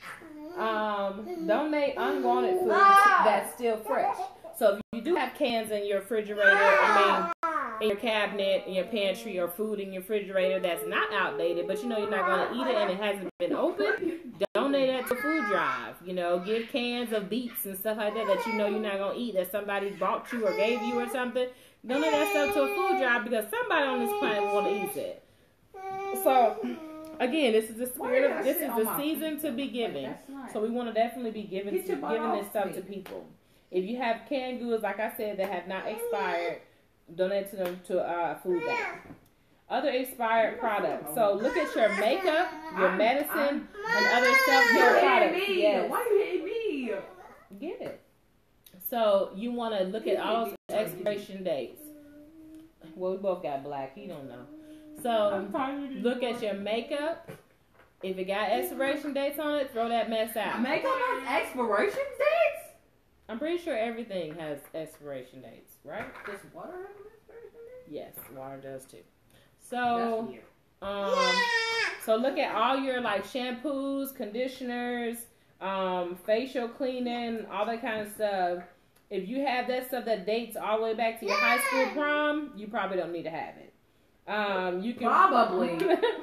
Donate unwanted food that's still fresh. So if you do have cans in your refrigerator, in your cabinet, in your pantry, or food in your refrigerator that's not outdated, but you know you're not going to eat it and it hasn't been opened, donate that to food drive. You know, give cans of beets and stuff like that you know you're not going to eat, that somebody bought you or gave you or something. Donate that stuff to a food drive because somebody on this planet will want to eat it. So, again, this is the spirit of, this is the season to be giving. So we want to definitely be giving this stuff to people. If you have canned goods, like I said, that have not expired, donate to them to a food bank. Other expired products. So look at your makeup, your medicine, and other self-care products. Yes. Why you hate me? Get it. So you want to look at all those expiration dates. Well, we both got black. You don't know. So look at your makeup. If it got expiration dates on it, throw that mess out. Makeup has expiration dates? I'm pretty sure everything has expiration dates, right? Does water have an expiration date? Yes, water does too. So, so look at all your like shampoos, conditioners, facial cleaning, all that kind of stuff. If you have that stuff that dates all the way back to your high school prom, you probably don't need to have it. You can probably.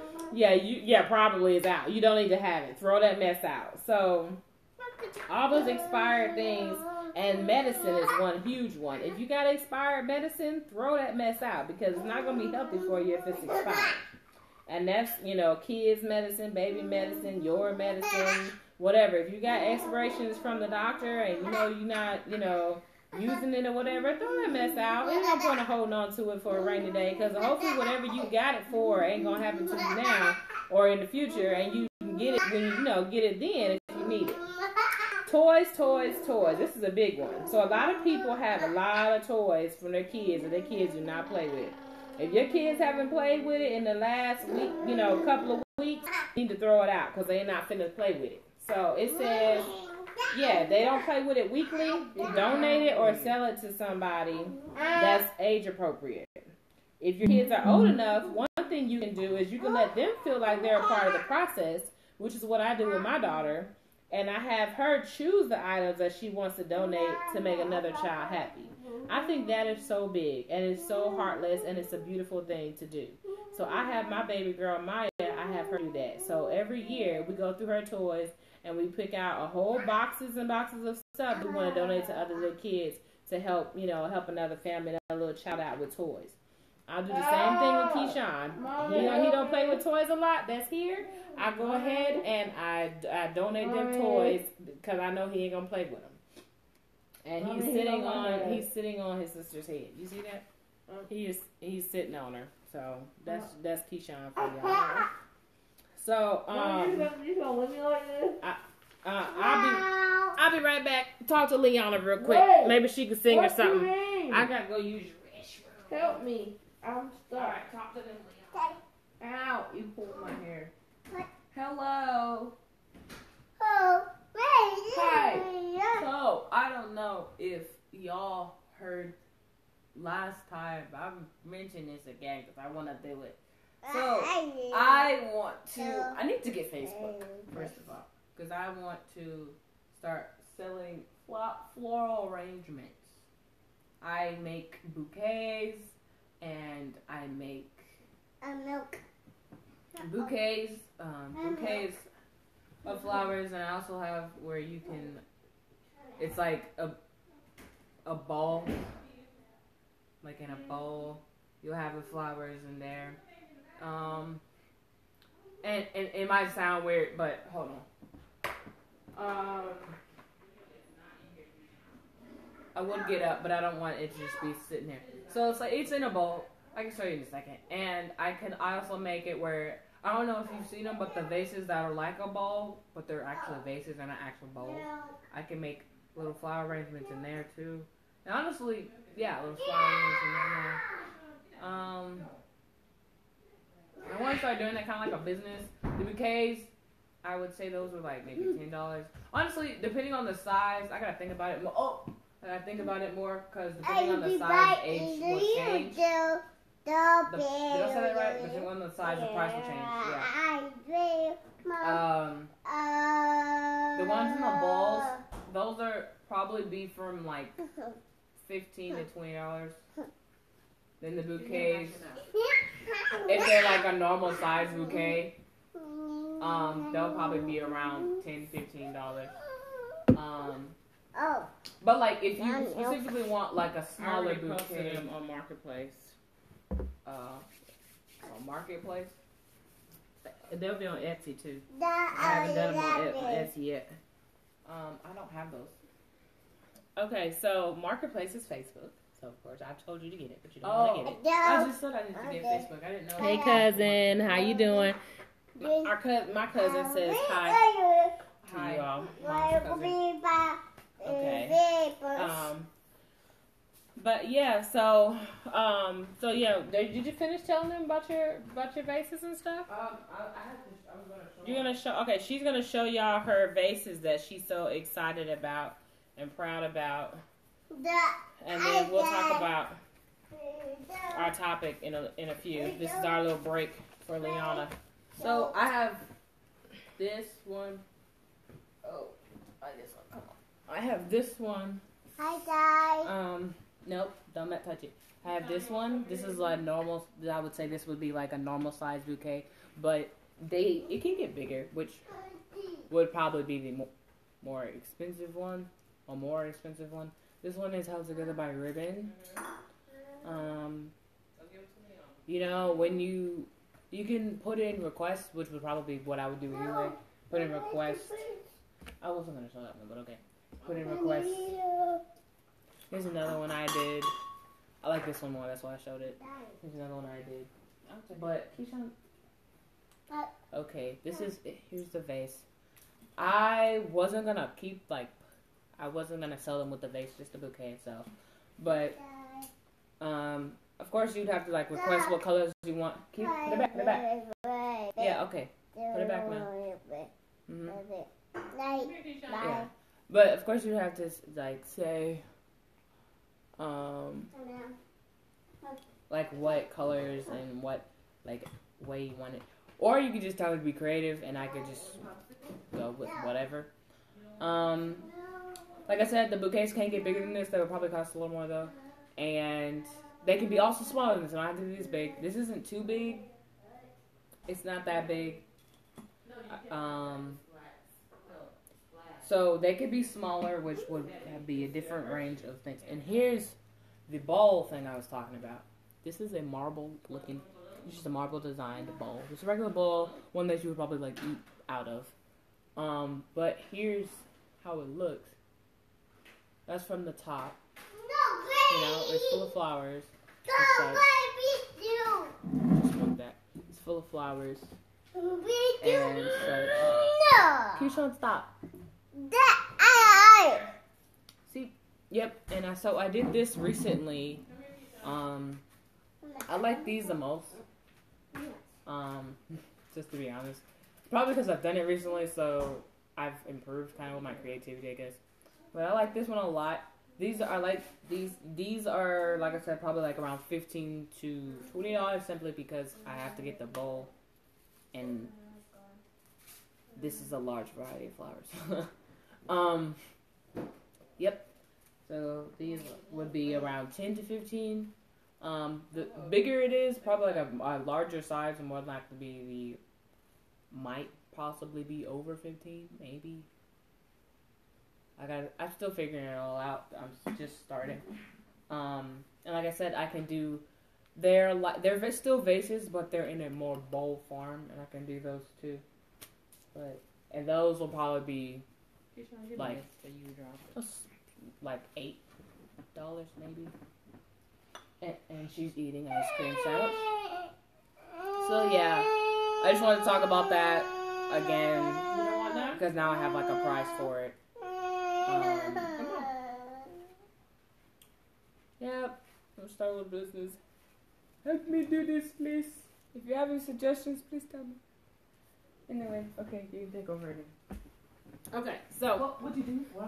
Probably is out. You don't need to have it. Throw that mess out. So all those expired things, and medicine is one huge one. If you got expired medicine, throw that mess out because it's not going to be healthy for you if it's expired. And that's, you know, kids medicine, baby medicine, your medicine, whatever. If you got expirations from the doctor and you know you're not, you know, using it or whatever, throw that mess out. Ain't no point of holding on to it for a rainy day because hopefully whatever you got it for ain't going to happen to you now or in the future, and you can get it when you know, get it then if you need it. Toys. This is a big one. So a lot of people have a lot of toys from their kids that their kids do not play with. If your kids haven't played with it in the last week, you know, couple of weeks, you need to throw it out because they're not finna play with it. So it says, they don't play with it weekly. Donate it or sell it to somebody that's age appropriate. If your kids are old enough, one thing you can do is you can let them feel like they're a part of the process, which is what I do with my daughter. And I have her choose the items that she wants to donate to make another child happy. I think that is so big and it's so heartless and it's a beautiful thing to do. So I have my baby girl, Maya, I have her do that. So every year we go through her toys and we pick out a whole boxes and boxes of stuff we want to donate to other little kids to help, you know, help another family, another little child out with toys. I'll do the same thing with Keyshawn. He don't play with toys a lot. That's here. I go ahead and I donate them toys because I know he ain't gonna play with them. And he's sitting on his sister's head. You see that? He's sitting on her. So that's Keyshawn for y'all. So you gonna leave me like this? I'll be right back. Talk to Leona real quick. Maybe she can sing or something. I gotta go use your restroom. Help me. I'm stuck. All right, talk to them, Leona. Ow, you pulled my hair. Hello. Oh, Hi. So, I don't know if y'all heard last time. I mentioned this again because I want to do it. So, I need to get Facebook, first of all, because I want to start selling floral arrangements. I make bouquets, and I make milk. bouquets of flowers, and I also have where you can, it's like a ball, like in a bowl, you'll have the flowers in there. And it might sound weird, but hold on. I would get up, but I don't want it to just be sitting there. So it's like, it's in a bowl. I can show you in a second. And I also make it where, I don't know if you've seen them, but the vases that are like a bowl, but they're actually vases and not actual bowls. I can make little flower arrangements in there too. And honestly, little flower arrangements in there. I want to start doing that kind of like a business. The bouquets, I would say those were like maybe $10. Honestly, depending on the size, I gotta think about it more. I gotta think about it more because depending on the size, age will change. Did I say that right? Depending on the size, the price will change. Yeah. The ones in the balls, those are probably be from like $15 to $20. Then the bouquets, if they're like a normal size bouquet, they'll probably be around $10, $15. But like if you specifically want like a smaller bouquet, them on Marketplace. on Marketplace. They'll be on Etsy too. I haven't done them on Etsy yet. I don't have those. Okay, so Marketplace is Facebook. So of course I told you to get it, but you don't want to get it. I just thought I needed to get Facebook. I didn't know. Hey cousin, how you doing? My cousin says hi. Hi, y'all. Mom's cousin. Okay. But yeah, so yeah, did you finish telling them about your vases and stuff? You're gonna show. Okay, she's gonna show y'all her vases that she's so excited about and proud about, and then we'll talk about our topic in a few. This is our little break for Liana. So I have this one. Oh, this one. Come on. I have this one. Hi, guys. Nope, don't touch it. I have this one. This is like normal. I would say this would be like a normal size bouquet, but it can get bigger, which would probably be the more expensive one or more expensive one. This one is held together by ribbon. You know, when you can put in requests, which would probably be what I would do anyway. Put in requests. I wasn't gonna show that one, but okay. Put in requests. Here's another one I did. I like this one more, that's why I showed it. Here's another one I did. But, Keyshawn. Okay, here's the vase. I wasn't gonna I wasn't gonna sell them with the vase, just the bouquet itself. But, of course you'd have to like request what colors you want. Put it back, put it back. Yeah, okay. Put it back now. Yeah. But of course you'd have to like say, like what colors and what like way you want it, or you could just tell me to be creative and I could just go with whatever. Like I said, the bouquets can't get bigger than this. They would probably cost a little more though, and they can be also smaller than this. So I don't have to do this big. This isn't too big. It's not that big. So they could be smaller, which would be a different range of things. And here's the bowl thing I was talking about. This is a marble looking, it's just a marble designed bowl. It's a regular bowl, one that you would probably like eat out of. But here's how it looks. That's from the top. You know, it's full of flowers. Just like that. It's full of flowers. And such. Keyshawn, stop. See, yep. And I did this recently. I like these the most. Just to be honest, probably because I've done it recently, so I've improved kind of with my creativity, I guess. But I like this one a lot. These are like these are like I said, probably like around $15 to $20 simply because I have to get the bowl, and this is a large variety of flowers. Yep. So these would be around 10 to 15. The bigger it is, probably like a larger size, and more likely might possibly be over 15, maybe. I'm still figuring it all out. I'm just starting. And like I said, I can do. They're still vases, but they're in a more bowl form, and I can do those too. And those will probably be like $8 maybe. And she's eating ice cream sandwich. So yeah, I just wanted to talk about that again because now I have like a price for it. Yep, I'll start with business. Help me do this, please. If you have any suggestions, please tell me. Anyway, okay, you can take over again. Okay, so What'd you do? What?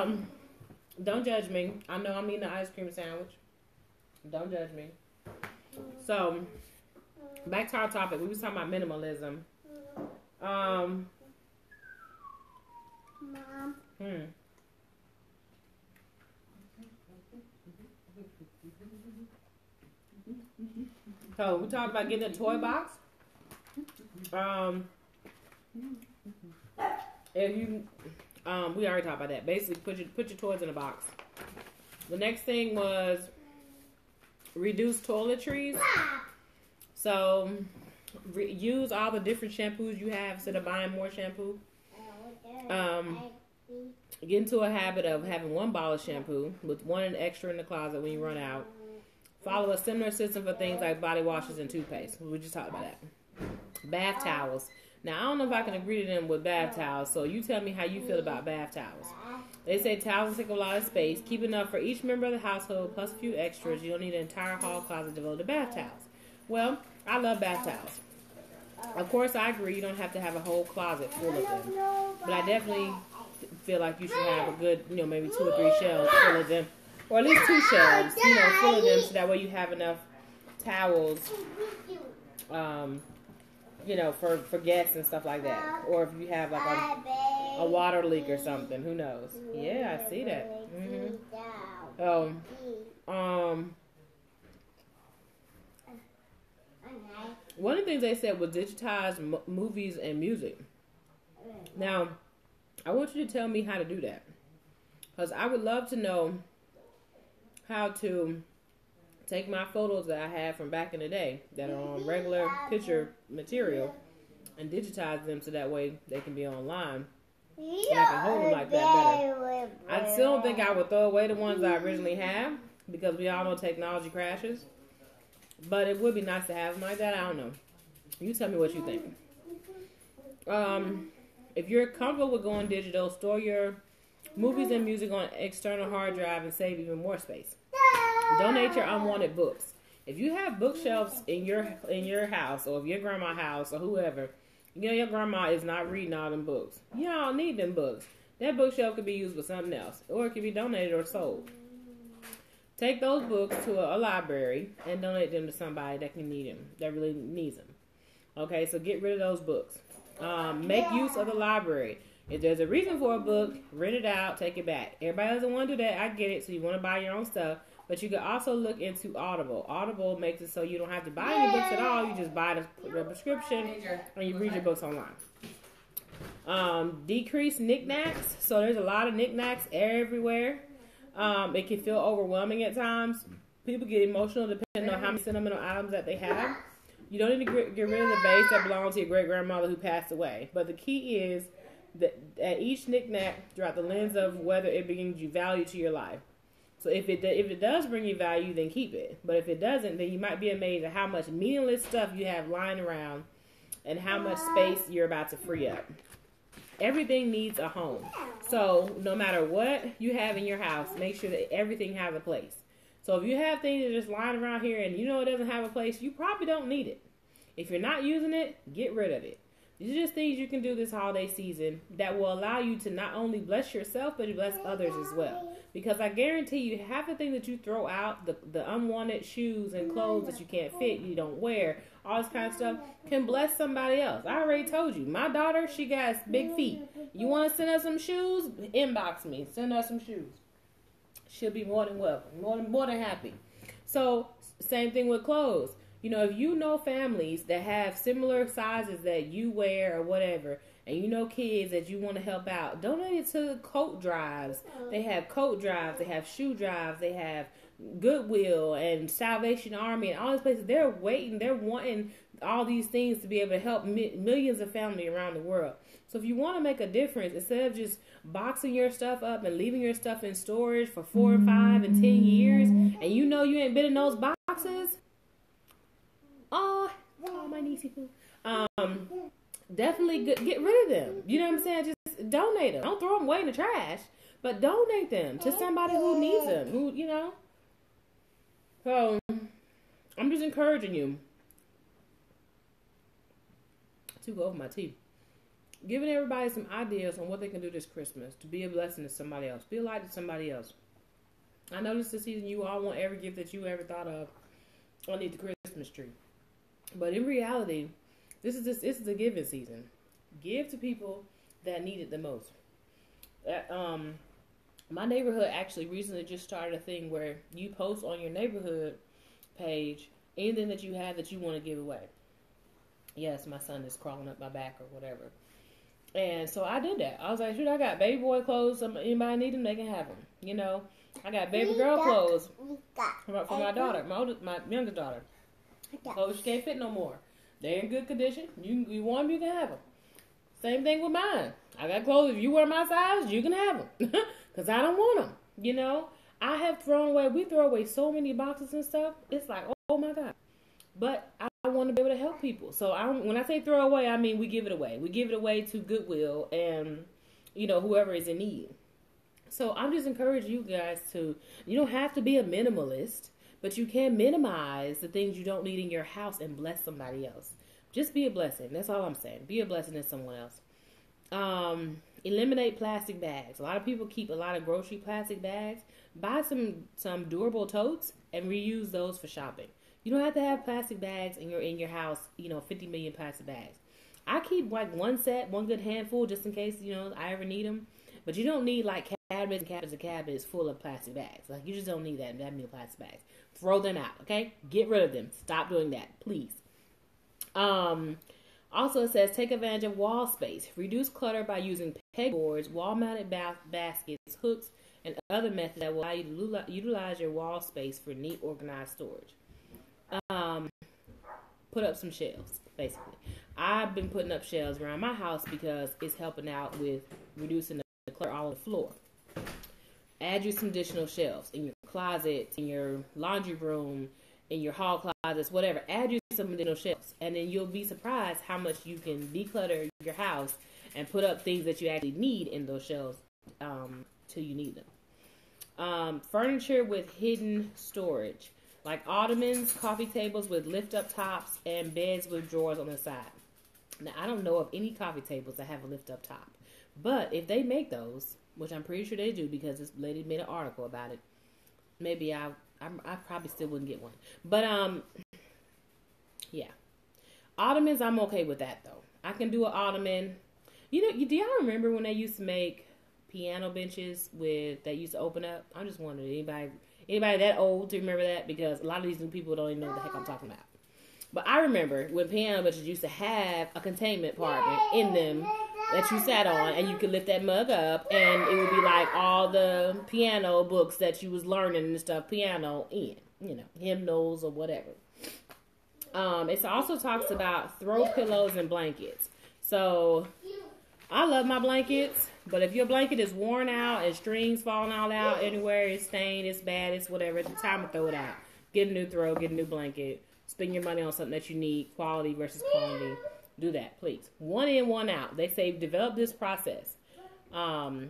Don't judge me. I know I'm eating an ice cream sandwich. Don't judge me. So, back to our topic. We was talking about minimalism. Mom. So, we talked about getting a toy box. If you, we already talked about that. Basically, put your toys in a box. The next thing was reduce toiletries. So, use all the different shampoos you have instead of buying more shampoo. Get into a habit of having one bottle of shampoo with one extra in the closet when you run out. Follow a similar system for things like body washes and toothpaste. We just talked about that. Bath towels. Now, I don't know if I can agree to them with bath towels, so you tell me how you feel about bath towels. They say towels take a lot of space. Keep enough for each member of the household, plus a few extras. You don't need an entire hall closet devoted to bath towels. Well, I love bath towels. Of course, I agree you don't have to have a whole closet full of them. But I definitely feel like you should have a good, maybe 2 or 3 shelves full of them. Or at least 2 shelves, full of them, so that way you have enough towels, for guests and stuff like that. Or if you have like a water leak or something, who knows? Yeah, I see that. One of the things they said was digitize movies and music. Now, I want you to tell me how to do that, because I would love to know how to take my photos that I have from back in the day that are on regular picture material and digitize them so that way they can be online. And I can hold them like that better. I still don't think I would throw away the ones I originally have, because we all know technology crashes. But it would be nice to have them like that. I don't know. You tell me what you think. If you're comfortable with going digital, store your movies and music on an external hard drive and save even more space. Donate your unwanted books. If you have bookshelves in your house, or if your grandma's house or whoever, your grandma is not reading all them books. You don't need them books. That bookshelf could be used for something else, or it could be donated or sold. Take those books to a library and donate them to somebody that can need them, that really needs them. Okay, so get rid of those books. Make use of the library. If there's a reason for a book, rent it out, take it back. Everybody doesn't want to do that. I get it. So you want to buy your own stuff. But you can also look into Audible. Audible makes it so you don't have to buy any books at all. You just buy the prescription and you read your books online. Decrease knickknacks. So there's a lot of knickknacks everywhere. It can feel overwhelming at times. People get emotional depending on how many sentimental items that they have. You don't need to get rid of the vase that belonged to your great-grandmother who passed away. But the key is that at each knickknack throughout the lens of whether it brings you value to your life. So if it does bring you value, then keep it. But if it doesn't, then you might be amazed at how much meaningless stuff you have lying around and how much space you're about to free up. Everything needs a home. So no matter what you have in your house, make sure that everything has a place. So if you have things that are just lying around here and you know it doesn't have a place, you probably don't need it. If you're not using it, get rid of it. These are just things you can do this holiday season that will allow you to not only bless yourself, but bless others as well. Because I guarantee you, half the things that you throw out, the unwanted shoes and clothes that you can't fit, you don't wear, all this kind of stuff, can bless somebody else. I already told you. My daughter, she got big feet. You want to send her some shoes? Inbox me. Send her some shoes. She'll be more than welcome. More than happy. So, same thing with clothes. If you know families that have similar sizes that you wear or whatever, and you know kids that you want to help out, donate it to coat drives. They have coat drives, they have shoe drives, they have Goodwill and Salvation Army and all these places. They're wanting all these things to be able to help millions of families around the world. So if you want to make a difference, instead of just boxing your stuff up and leaving your stuff in storage for 4 and 5 and 10 years, and you ain't been in those boxes, my niecey poo. Definitely get rid of them. You know what I'm saying? Just donate them. Don't throw them away in the trash, but donate them to somebody who needs them. So I'm just encouraging you to go over my tea. Giving everybody some ideas on what they can do this Christmas to be a blessing to somebody else. Be a light to somebody else. I know this is the season you all want every gift that you ever thought of underneath the Christmas Christmas tree. But in reality, this is a giving season. Give to people that need it the most. My neighborhood actually recently just started a thing where you post on your neighborhood page anything that you have that you want to give away. Yes, my son is crawling up my back or whatever. And so I did that. I was like, shoot, I got baby boy clothes. Anybody need them, they can have them. You know, I got baby girl clothes for my daughter, my youngest daughter. Clothes can't fit no more. They're in good condition. You want them, you can have them. Same thing with mine. I got clothes. If you wear my size, you can have them. Because I don't want them. You know, we throw away so many boxes and stuff. It's like, oh my God. But I want to be able to help people. So when I say throw away, I mean we give it away. We give it away to Goodwill and, you know, whoever is in need. So I'm just encouraging you guys you don't have to be a minimalist, but you can minimize the things you don't need in your house and bless somebody else. Just be a blessing. That's all I'm saying. Be a blessing to someone else. Eliminate plastic bags. A lot of people keep a lot of grocery plastic bags. Buy some durable totes and reuse those for shopping. You don't have to have plastic bags in your house, 50 million plastic bags. I keep like one good handful just in case, I ever need them. But you don't need like cabinets and cabinets and cabinets full of plastic bags. Like you just don't need that many plastic bags. Throw them out, okay? Get rid of them. Stop doing that, please. Also, it says take advantage of wall space. Reduce clutter by using pegboards, wall-mounted baskets, hooks, and other methods that will allow you to utilize your wall space for neat, organized storage. Put up some shelves, basically. I've been putting up shelves around my house because it's helping out with reducing the clutter all on the floor. Add you some additional shelves in your closets, in your laundry room, in your hall closets, whatever. Add you some additional shelves, and then you'll be surprised how much you can declutter your house and put up things that you actually need in those shelves till you need them. Furniture with hidden storage, like ottomans, coffee tables with lift-up tops, and beds with drawers on the side. Now, I don't know of any coffee tables that have a lift-up top, but if they make those, which I'm pretty sure they do because this lady made an article about it, maybe I probably still wouldn't get one. But, yeah. Ottomans, I'm okay with that, though. I can do an ottoman. Do y'all remember when they used to make piano benches that used to open up? I'm just wondering, anybody that old to remember that? Because a lot of these new people don't even know what the heck I'm talking about. But I remember when piano benches used to have a containment compartment in them that you sat on, and you could lift that mug up, and it would be like all the piano books that you was learning and stuff, piano in, hymnals or whatever. It also talks about throw pillows and blankets. So I love my blankets, but if your blanket is worn out and strings falling all out anywhere, it's stained, it's bad, it's whatever, it's time to throw it out. Get a new throw, get a new blanket. Spend your money on something that you need, quality versus quantity. Do that, please. One in, one out. They say develop this process. One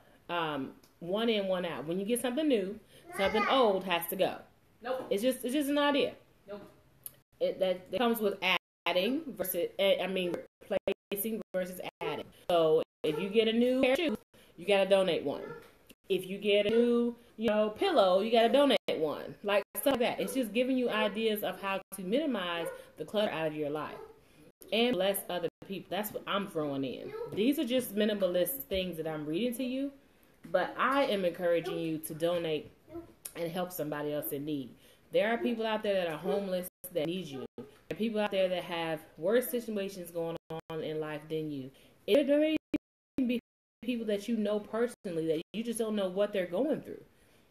in, one out. When you get something new, something old has to go. Nope. It's just an idea. Nope. That comes with adding versus replacing versus adding. So if you get a new pair of shoes, you gotta donate one. If you get a new, pillow, you gotta donate one. Like stuff like that. It's just giving you ideas of how to minimize the clutter out of your life and bless other people. That's what I'm throwing in. These are just minimalist things that I'm reading to you, but I am encouraging you to donate and help somebody else in need. There are people out there that are homeless that need you. There are people out there that have worse situations going on in life than you. There may be people that you know personally that you just don't know what they're going through.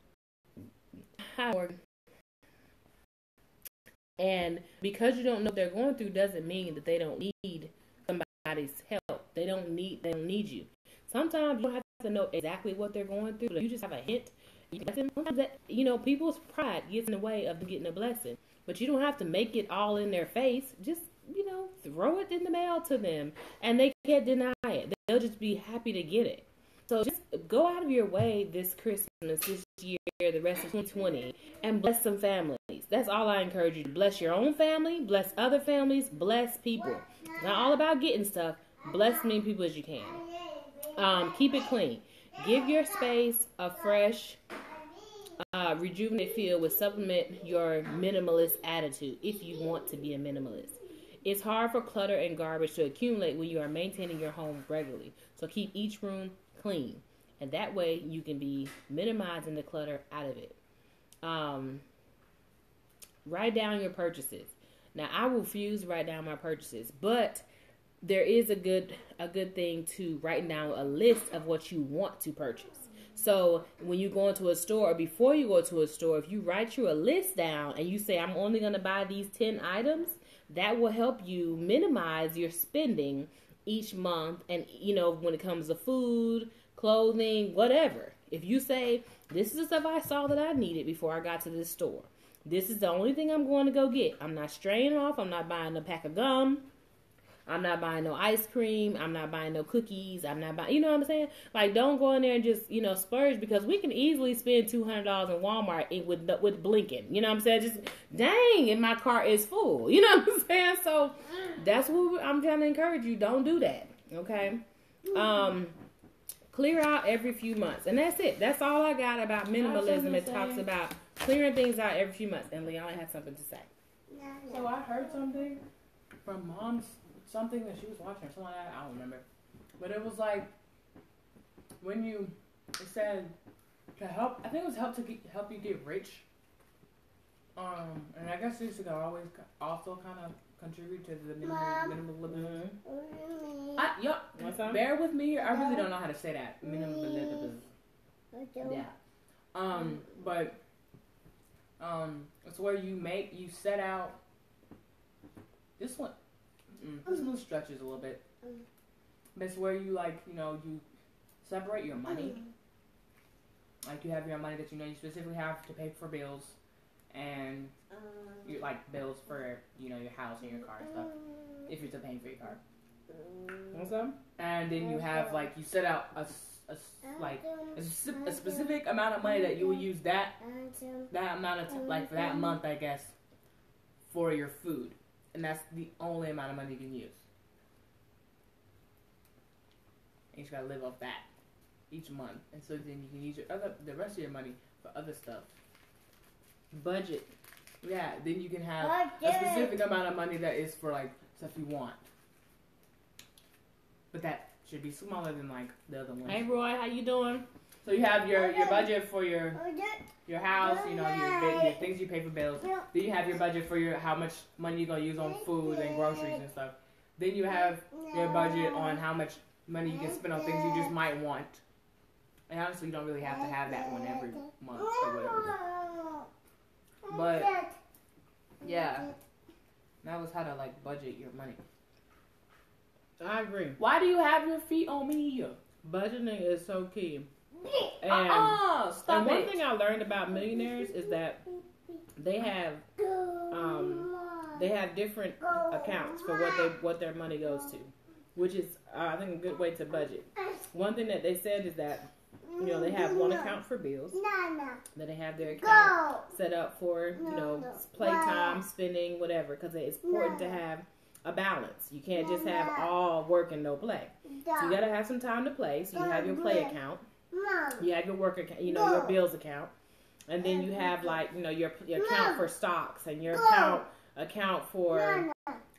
And because you don't know what they're going through doesn't mean that they don't need somebody's help. They don't need you. Sometimes you don't have to know exactly what they're going through. You just have a hint. Sometimes that, people's pride gets in the way of getting a blessing. But you don't have to make it all in their face. Just, throw it in the mail to them. And they can't deny it. They'll just be happy to get it. So just go out of your way this Christmas, this year, the rest of 2020, and bless some families. That's all I encourage you to bless your own family, bless other families, bless people. It's not all about getting stuff. Bless as many people as you can. Keep it clean. Give your space a fresh rejuvenate feel will supplement your minimalist attitude if you want to be a minimalist. It's hard for clutter and garbage to accumulate when you are maintaining your home regularly. So keep each room clean. And that way you can be minimizing the clutter out of it. Write down your purchases. Now, I refuse to write down my purchases, but there is a good thing to write down a list of what you want to purchase. So when you go into a store, or before you go to a store, if you write you a list down and you say, I'm only going to buy these 10 items, that will help you minimize your spending each month. And, you know, when it comes to food, clothing, whatever. If you say, this is the stuff I saw that I needed before I got to this store. This is the only thing I'm going to go get. I'm not straying off. I'm not buying a pack of gum. I'm not buying no ice cream. I'm not buying no cookies. I'm not buying, you know what I'm saying? Like, don't go in there and just, you know, splurge, because we can easily spend $200 in Walmart with blinking. You know what I'm saying? Just, dang, and my cart is full. You know what I'm saying? So that's what I'm trying to encourage you. Don't do that. Okay? Clear out every few months. And that's it. That's all I got about minimalism. It talks about clearing things out every few months. And Leon had something to say. So I heard something from Mom's, something that she was watching, something like that, I don't remember. But it was like, when you, it said, to help, I think it was help you get rich. And I guess this could always also kind of contribute to the minimalism. Bear with me here. I really don't know how to say that. Minimalism. Yeah. But it's where you set out. This one stretches a little bit. But it's where you, like, you know, you separate your money. Like, you have your money that you know you specifically have to pay for bills. And you like bills for, you know, your house and your car and stuff, if you're still paying for your car. Awesome. And then you have, like, you set out a specific amount of money that you will use that amount of like for that month, I guess, for your food, and that's the only amount of money you can use. And you just gotta live off that each month, and so then you can use the rest of your money for other stuff. Budget. Yeah, then you can have a specific amount of money that is for, like, stuff you want. But that should be smaller than, like, the other ones. Hey, Roy, how you doing? So you have your budget for your house, you know, your things you pay for bills. Then you have your budget for how much money you're going to use on food and groceries and stuff. Then you have your budget on how much money you can spend on things you just might want. And honestly, you don't really have to have that one every month or whatever. But, yeah, that was how to, like, budget your money. I agree. Why do you have your feet on me? Budgeting is so key. And, and one thing I learned about millionaires is that they have different accounts for what their money goes to, which is I think a good way to budget. One thing that they said is that, you know, they have one account for bills. Then they have their account set up for, you know, playtime, spending, whatever, because it's important to have a balance. You can't just have all work and no play. So you got to have some time to play. So you have your play account. You have your work account, you know, your bills account. And then you have, like, you know, your account for stocks and your account for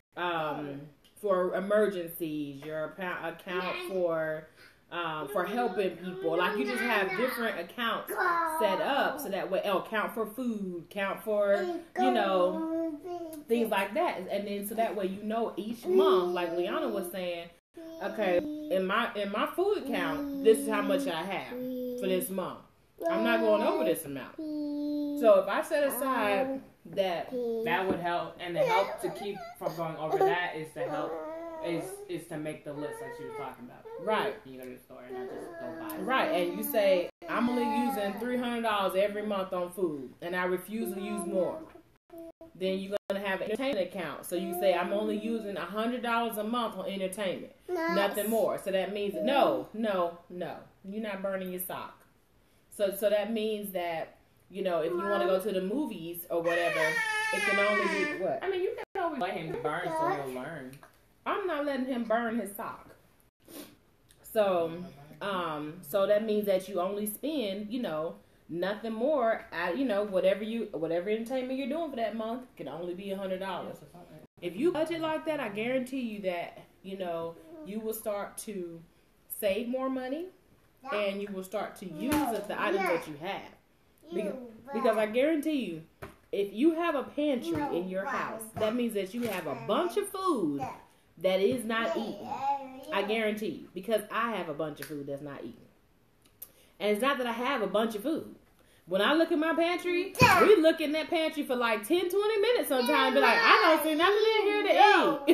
emergencies, your account for helping people. Like, you just have different accounts set up so that way, account for food, count for, you know, things like that. And then so that way, you know, each month, like Liana was saying, okay, in my food account, this is how much I have for this month. I'm not going over this amount. So if I set aside that would help, and the help to keep from going over that is to help is to make the list like she was talking about. Right. You go to the store and I just go buy it. Right, and you say, I'm only using $300 every month on food, and I refuse to use more. Then you're going to have an entertainment account. So you say, I'm only using $100 a month on entertainment. Nothing more. So that means, no. You're not burning your sock. So that means that, you know, if you want to go to the movies or whatever, it can only be what? I mean, you can always let him burn so he'll learn. I'm not letting him burn his sock. So that means that you only spend, you know, nothing more. Whatever entertainment you're doing for that month can only be $100. If you budget like that, I guarantee you that you will start to save more money, and you will start to use the items that you have. Because I guarantee you, if you have a pantry in your house, that means that you have a bunch of food that is not eaten. I guarantee you. Because I have a bunch of food that's not eaten. And it's not that I have a bunch of food. When I look at my pantry, we look in that pantry for like 10, 20 minutes sometimes. Be like, I don't see nothing in here to eat.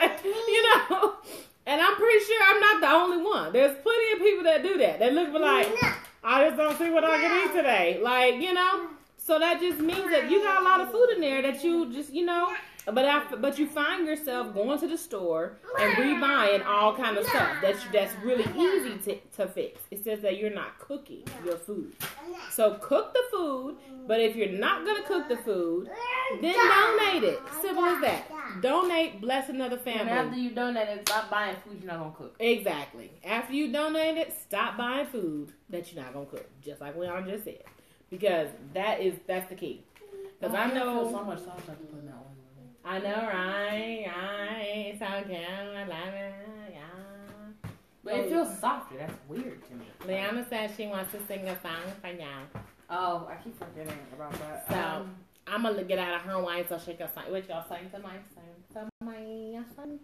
And I'm pretty sure I'm not the only one. There's plenty of people that do that. They look for like, I just don't see what I can eat today. So that just means that you got a lot of food in there that you just, but you find yourself going to the store and rebuying all kind of stuff that's really easy to fix. It says that you're not cooking your food. So cook the food, but if you're not going to cook the food, then donate it. Simple as that. Donate, bless another family. And after you donate it, stop buying food you're not going to cook. Exactly. After you donate it, stop buying food that you're not going to cook. Just like Leon just said. Because that's the key. Because I know so much sauce I have to put in that one. I know, right? So good. But it feels softer. That's weird to me. Leanna says she wants to sing a song for y'all. Oh, I keep forgetting about that. So, I'm going to get out of her way so she can sing. What y'all sing to my sing to my. How are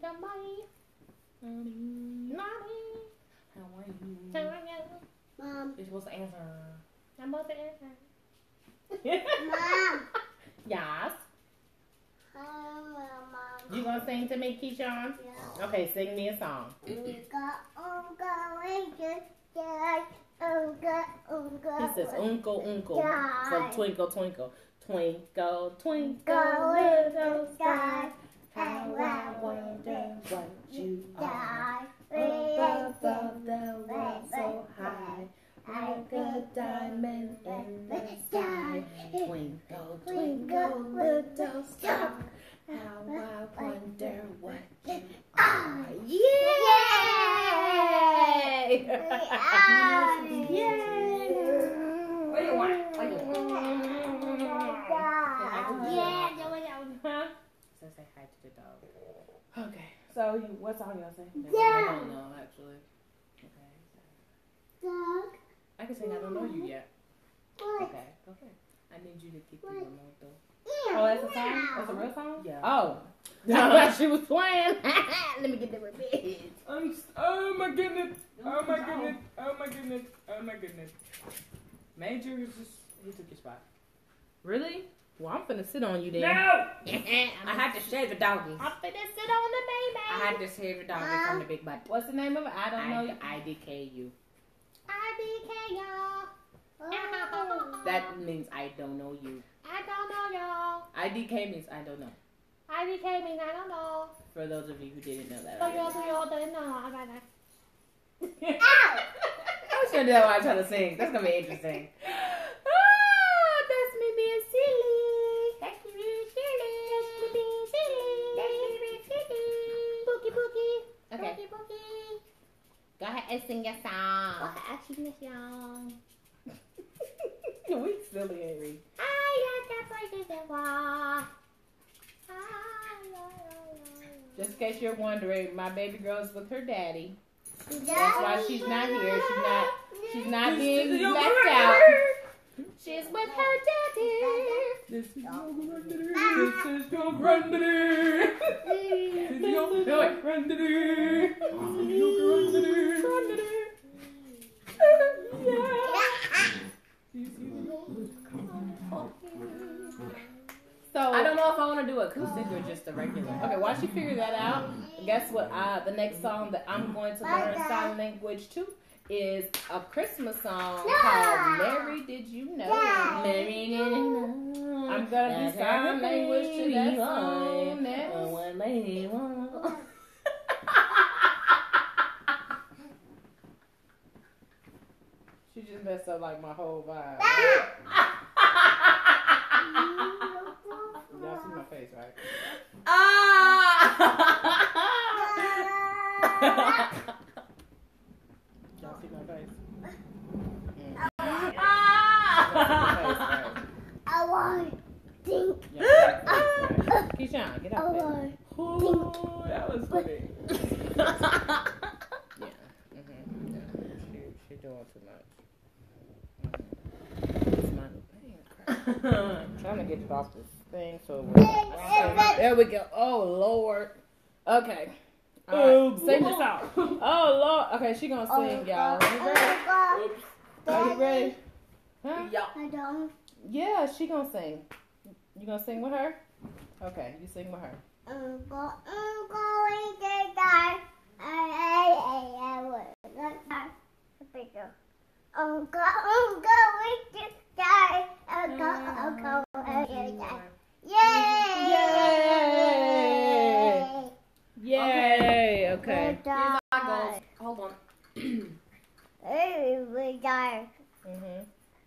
you? Mom. You're supposed to answer. I'm about to answer. Mom. Yes. Mom. You gonna sing to me, Keyshawn? Yeah. Okay, sing me a song. He He says, uncle, uncle, from Twinkle, Twinkle. Twinkle, twinkle, little star, how I wonder what you are. Above the world so high, like a diamond in the sky. Twinkle, twinkle, little star, how I wonder what you are. Yay! Yay! What do you want? Huh? So say hi to the dog. Okay. So, what song y'all sing? I don't know, actually. Okay. I can sing I Don't Know You Yet. Okay. I need you to get the remote, though. Oh, that's a song? That's a real song? Yeah. Oh. I thought she was playing. Let me get the revenge. Oh my goodness. Oh my goodness. Oh my goodness. Oh my goodness. Major is just, he took your spot. Really? Well, I'm finna sit on you then. No! I had to shave the doggies. I'm finna sit on the baby. I had to shave the doggy from the big butt. What's the name of it? I don't know. IDKU. IDK, y'all. That means I don't know you. I don't know, y'all. IDK means I don't know. IDK means I don't know. For those of you who didn't know that. So y'all didn't know. I got that. I'm sure that's what I'm trying to sing. That's gonna be interesting. That's me being silly. That's me being silly. That's me being silly. That's me being silly. Bookie, bookie. Okay. Bookie, bookie. Go ahead and sing your song. Go ahead and sing your song. We silly, ain't we? I got that places and walk. Just in case you're wondering, my baby girl's with her daddy. That's why she's not here. She's not being left out. She's with her daddy. This is your granddaddy. This is your granddaddy. So I don't know if I want to do acoustic or just the regular. okay, while she figure that out, guess what? The next song that I'm going to learn sign language to is a Christmas song called "Mary Did You Know." Mary did you know? I'm gonna do sign language to that song. She just messed up like my whole vibe. Y'all see my face, right? Y'all see my face? Keyshawn, get out there. Ooh, that was funny. Yeah. She's doing too much. I'm trying to get it off this thing so there we go. Oh Lord. Okay. All right. Sing this out. Oh Lord. Okay, she gonna sing, y'all. You ready? Oops. Are you ready? Huh? Yeah. Yeah, she gonna sing. You gonna sing with her? Okay, you sing with her. I'm going to die. I'm going to die. I'm going to die. Yay! Yay! Okay. Here's our goals. Hold on. We die. Mhm.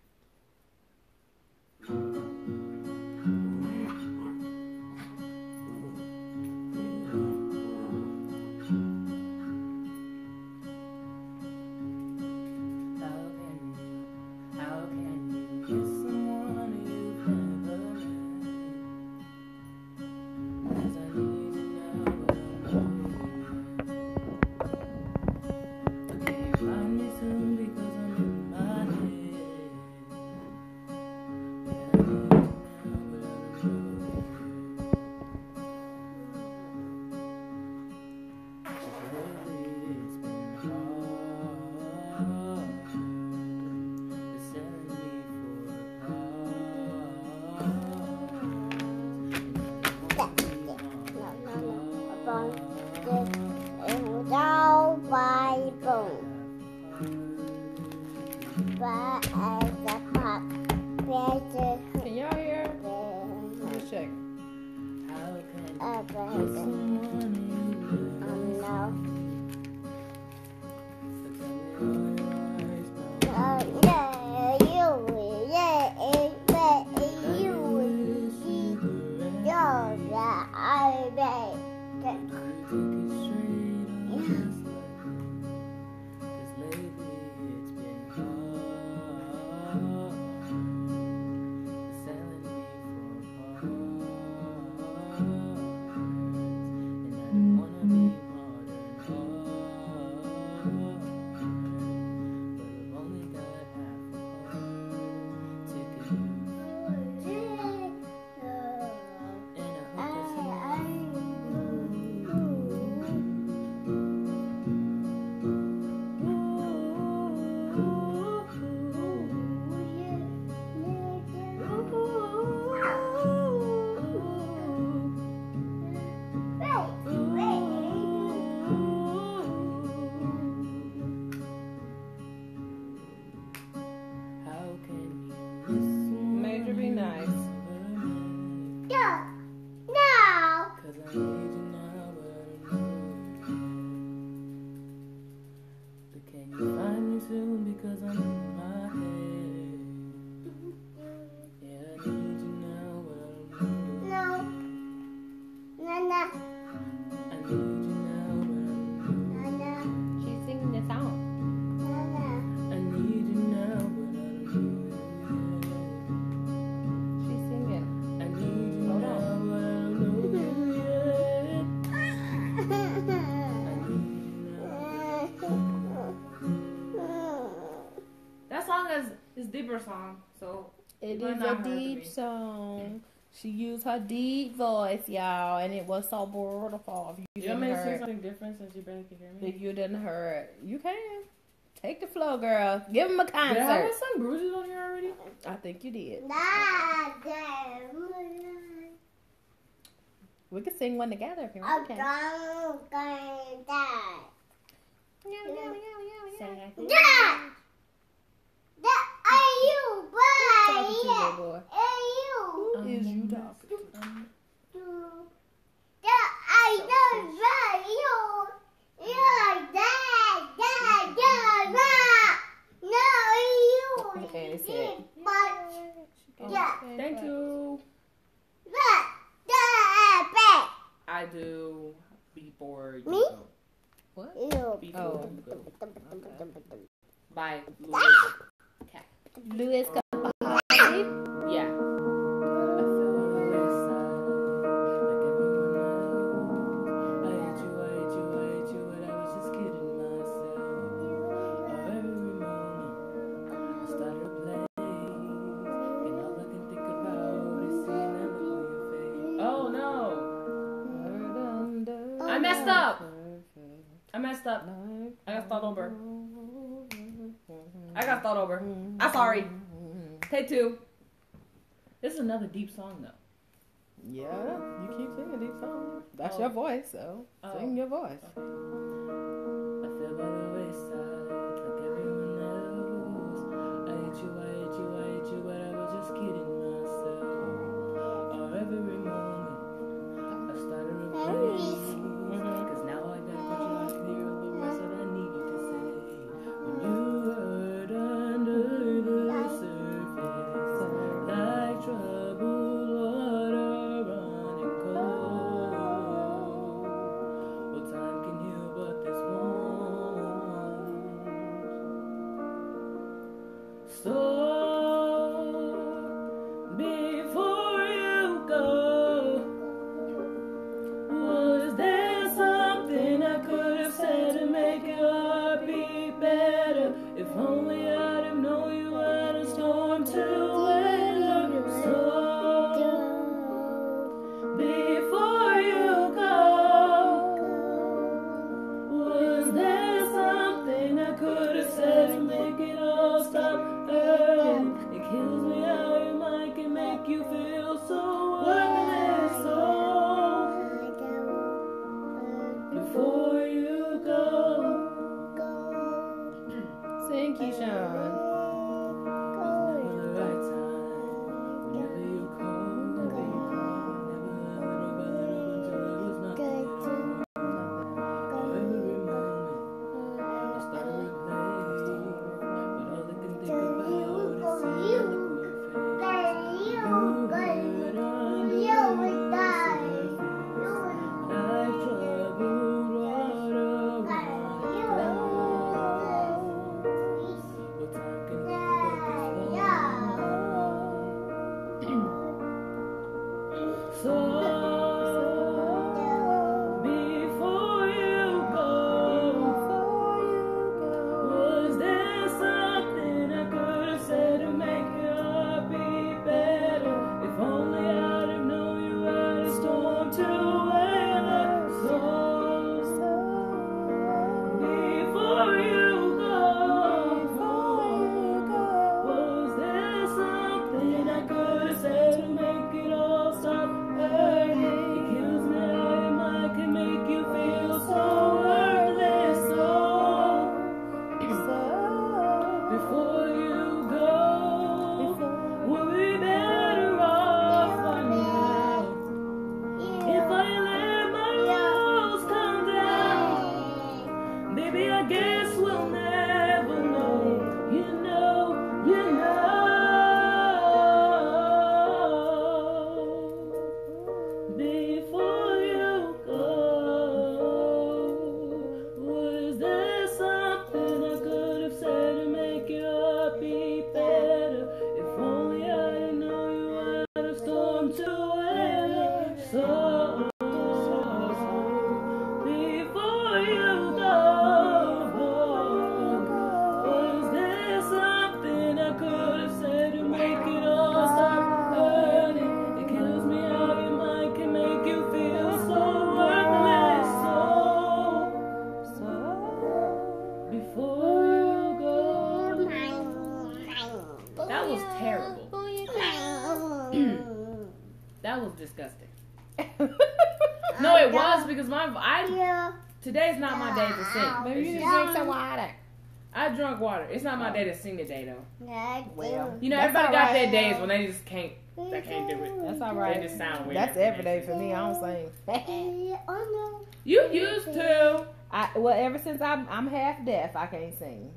How can you miss someone you've never met? 'Cause I need you now, but I'm waiting. Can you find me soon because I'm in my head? Yeah, I need you now, but I'm lately it's been hard. It's selling me Can y'all hear? Let's check. How can you miss someone you love? Major, be nice. Can you find me soon because I'm in my head? Yeah, I need you now, but I don't know. I need you now, but She's singing the song. I need you now, but I don't know. She's singing. I need you Hold now, on. but I don't know yet. I need you now. That song is deeper song, so It But is not a her to deep me. song. She used her deep voice, y'all, and it was so beautiful. If do you you want didn't me to say hear, something different since you barely can hear me? if you didn't hear, you can take the flow, girl. Give them a Did I have concert. some bruises on here already? I think you did. We could sing one together if you want. Okay. Talking to you, boy. Who is you talking to? And he said, Thank you. I do before you Me? go. what? Before Oh. you go. Bye. Okay. Louis Capaldi. Yeah. I feel inside like I messed up. I gotta start over. I'm sorry. Take 2. This is another deep song, though. Yeah, you keep singing these songs. That's your voice, so sing your voice. Okay. I feel by the wayside, like everyone else. I hate you, but I was just kidding myself. Or every moment, I started to play. Cause now I gotta put you on clear of the rest that I needed to say. When you hurt under the surface, like troubled water running cold. Well, time can heal, but this won't. So before you go, was there something I could have said to make your heart beat better? If only I'd have known you had a storm to weather. So before you go, was there something I could have said to make it all stop hurting? It kills me how your mind can make you feel so worthless. So before you go, Sing, Keyshawn. for the right time, whenever you call, never until it was nothing. Every moment, I start to replay, but all I can think about is seeing the cool face. You hurt under the surface, like troubled water running cold. What time can heal but this won't? So before you go, was there something I could have said to make your heart beat better? If only I'd have known you had a storm to weather. So before you go, was there something I could have said to make it all stop hurting? It kills me how your mind can make you feel so worthless. So before you go, we'll be better off by now. If I let my walls come down, baby, I guess we'll never know. You know. Before you go, was there something I could have said to make your heart beat better? If only I know you had a storm to weather. So before you go, was there something I could have said to make it all stop hurting? It kills me how your mind can make you feel so worthless. So before you go. That was terrible. That was disgusting. No, it was because today's not my day to sing. Maybe you It's need to just- drink some water. I drunk water. It's not my day to sing today though. Well, You know, that's everybody all got right. their days when they just can't do it. That's all They right. just sound weird. That's every day for me. I don't sing. You used to. Well, ever since I'm half deaf, I can't sing.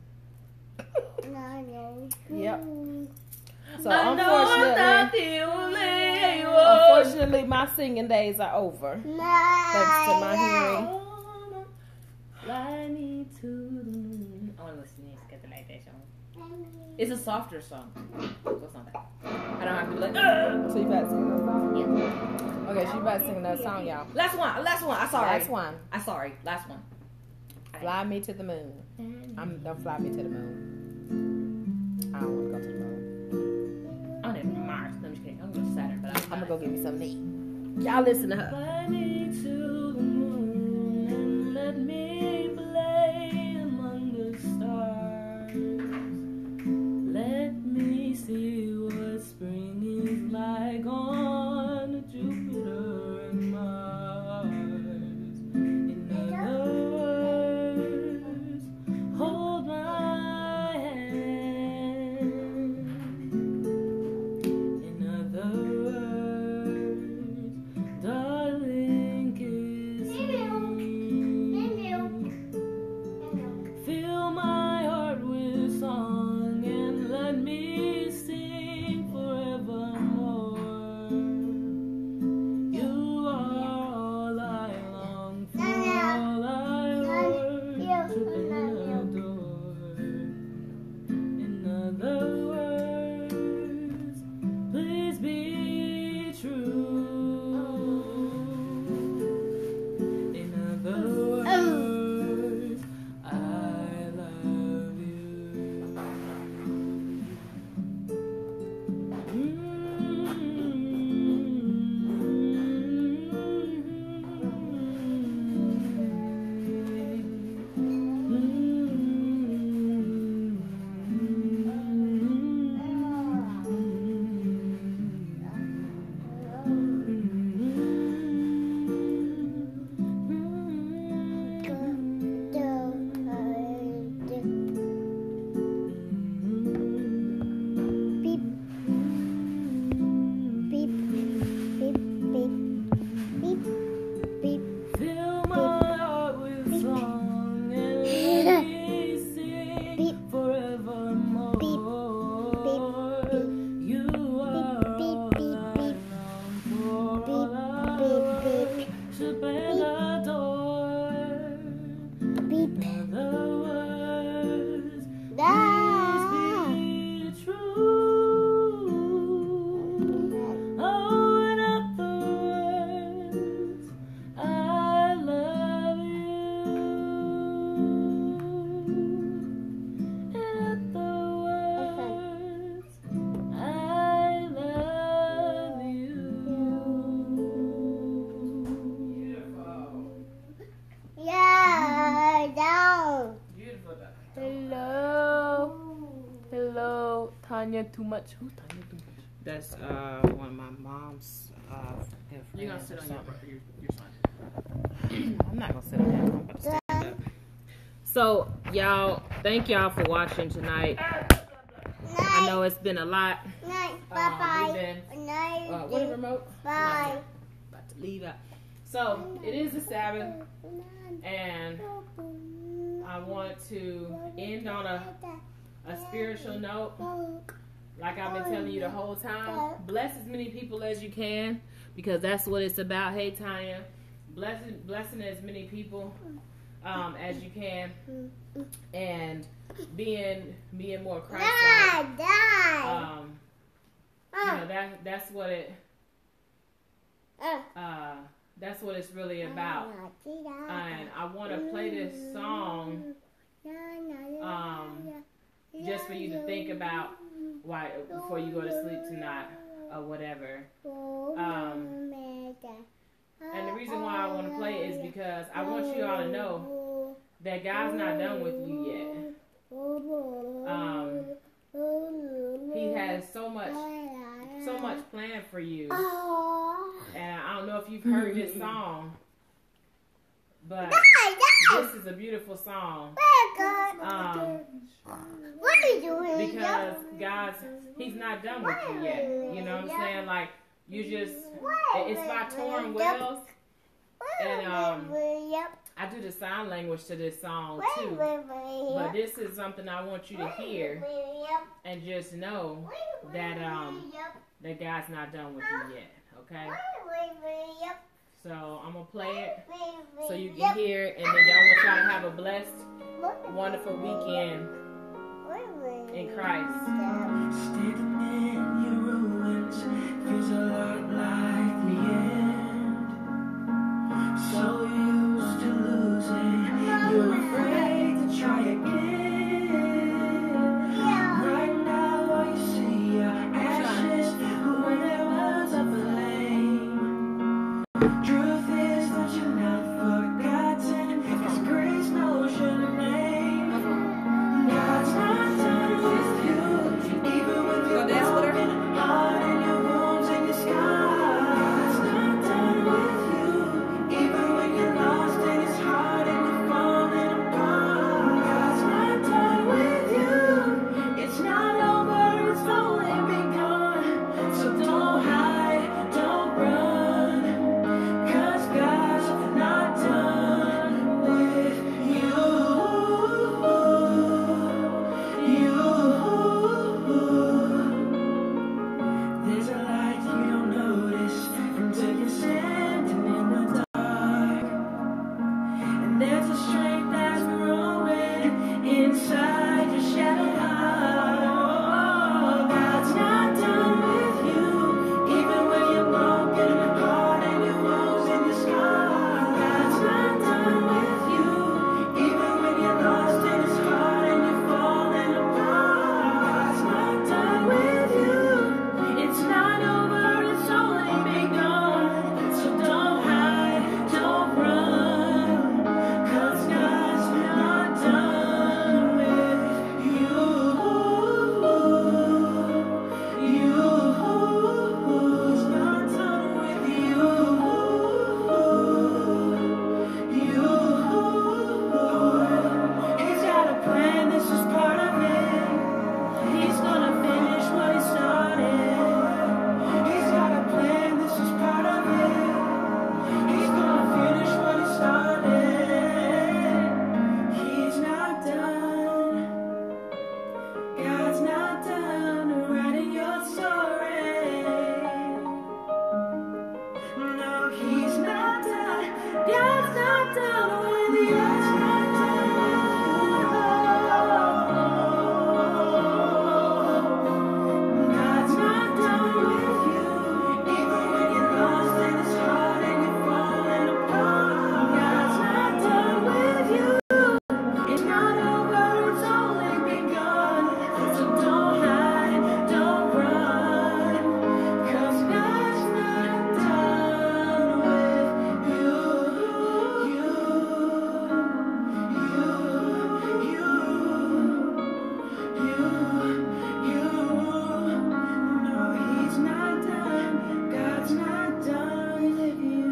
Yep. So I know I'm not the only one. unfortunately, my singing days are over. Thanks to my hearing. Fly me to the moon. I want to listen to this because I like that song. It's a softer song. So it's not that. I don't have to be like, So you about to sing that song? Yeah. Okay, she about to sing that song, y'all. Last one. I'm sorry. Last one. I'm sorry. Last one. Fly me to the moon. Don't fly me to the moon. I don't want to go to the moon. I'm in Mars. No, I'm just kidding. I'm going to Saturn, but I'm gonna go get me something to eat. Y'all listen to her. Fly me to the moon. worship and adore. Beep. In other words, Ah. please be true. Oh, in other words, I love you. In other words, I love you. Beautiful. Yeah, down. Beautiful. Hello. Hello. Tanya Too Much. Who's Tanya Too Much? That's one of my mom's good friends. You're gonna sit or on something. your son. I'm not gonna sit on that. I'm about to stand up. So, y'all, thank y'all for watching tonight. I Night. know it's been a lot. Night. We've Bye-bye. been, Night. what a remote? Bye. About to leave out. So, it is the Sabbath, and I want to end on a spiritual note. Like I've been telling you the whole time, bless as many people as you can, because that's what it's about. Hey, Tanya, blessing as many people as you can, and being more Christ-like. Die. You know, that's what it's really about. And I want to play this song just for you to think about why before you go to sleep tonight or whatever. And the reason why I want to play it is because I want you all to know that God's not done with you yet. He has so much planned for you. And I don't know if you've heard this song, but this is a beautiful song. What are you doing? Because He's not done with you yet. You know what I'm saying? Like, it's by Torrin Wells. And I do the sign language to this song too. But this is something I want you to hear and just know that that God's not done with you yet. Okay? So I'm gonna play it so you can hear it, and then I want y'all to have a blessed, wonderful weekend in Christ. Standing in your ruins feels a lot like the end. So used to losing, you're afraid to try again. Right now, all you see are ashes when there was a flame. Truth is that you're not forgotten, 'cause grace knows your name. God's not done with you, even when you're broken heart and your wounds and your scars. God's not done with you, even when you're lost and it's hard and you're falling apart. God's not done with you. It's not over, it's only begun. So don't hide, don't run, 'cause God's not done with you. There's a light you don't notice until you're standing in the dark. And there's a strength that's growing inside your shattered heart. God's not done with you, even when you're broken heart and your wounds and your scars. God's not done with you, even when you're lost and it's hard and you're falling apart. God's not done with you. It's not over, it's only begun. So don't hide, don't run, 'cause God's not done with you. God's not done with you. Even when you're lost and it's hard and you're falling apart, God's not done with you. It's not over, it's only begun. So don't hide, don't run, 'cause God's not done with you. No, he's not done. God's not done with you.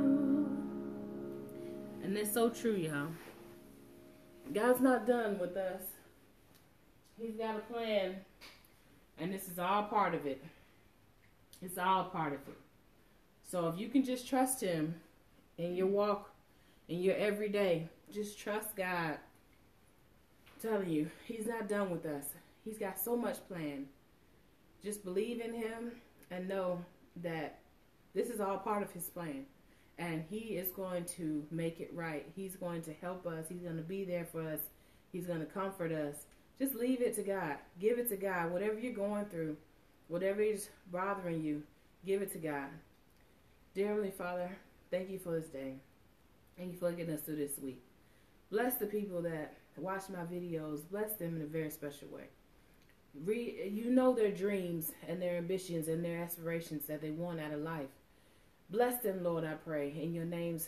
And it's so true, y'all. God's not done with us. He's got a plan. And this is all part of it. It's all part of it. So if you can just trust him in your walk, in your everyday, just trust God. I'm telling you, he's not done with us. He's got so much planned. Just believe in him and know that this is all part of his plan. And he is going to make it right. He's going to help us. He's going to be there for us. He's going to comfort us. Just leave it to God. Give it to God. Whatever you're going through, whatever is bothering you, give it to God. Dear Heavenly Father, thank you for this day. Thank you for getting us through this week. Bless the people that watch my videos. Bless them in a very special way. You know their dreams and their ambitions and their aspirations that they want out of life. Bless them, Lord, I pray, in your name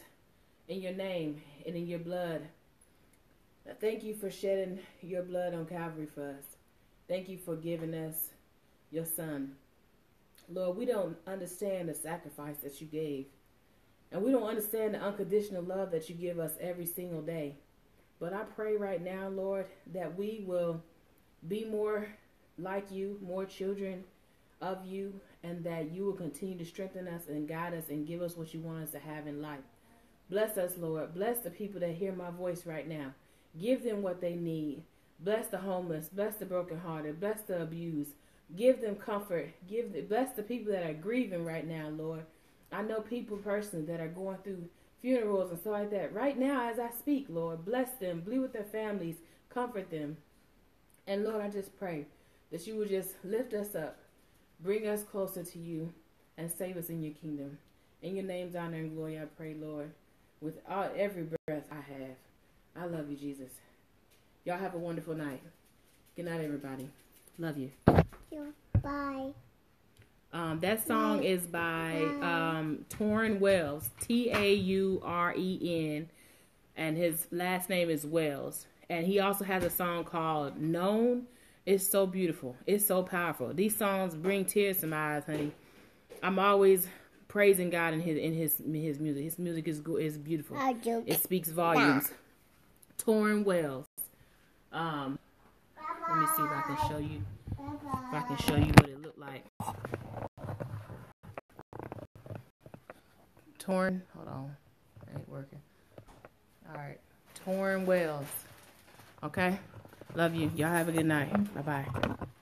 and in your blood. I thank you for shedding your blood on Calvary for us. Thank you for giving us your son. Lord, we don't understand the sacrifice that you gave. And we don't understand the unconditional love that you give us every single day. But I pray right now, Lord, that we will be more like you, more children of you, and that you will continue to strengthen us and guide us and give us what you want us to have in life. Bless us, Lord. Bless the people that hear my voice right now. Give them what they need. Bless the homeless. Bless the brokenhearted. Bless the abused. Give them comfort. Bless the people that are grieving right now, Lord. I know people personally that are going through funerals and stuff like that. Right now, as I speak, Lord, bless them. Be with their families. Comfort them. And Lord, I just pray that you would just lift us up. Bring us closer to you and save us in your kingdom. In your name's honor and glory, I pray, Lord, with every breath I have. I love you, Jesus. Y'all have a wonderful night. Good night, everybody. Love you. Bye. That song is by Torrin Wells, Tauren, and his last name is Wells. And he also has a song called Known. It's so beautiful. It's so powerful. These songs bring tears to my eyes, honey. I'm always praising God in his music. His music is beautiful. It speaks volumes. Torrin Wells. Let me see if I can show you. If I can show you what it looked like. Torrin. Hold on. It ain't working. All right. Torrin Wells. Okay. Love you. Y'all have a good night. Bye-bye.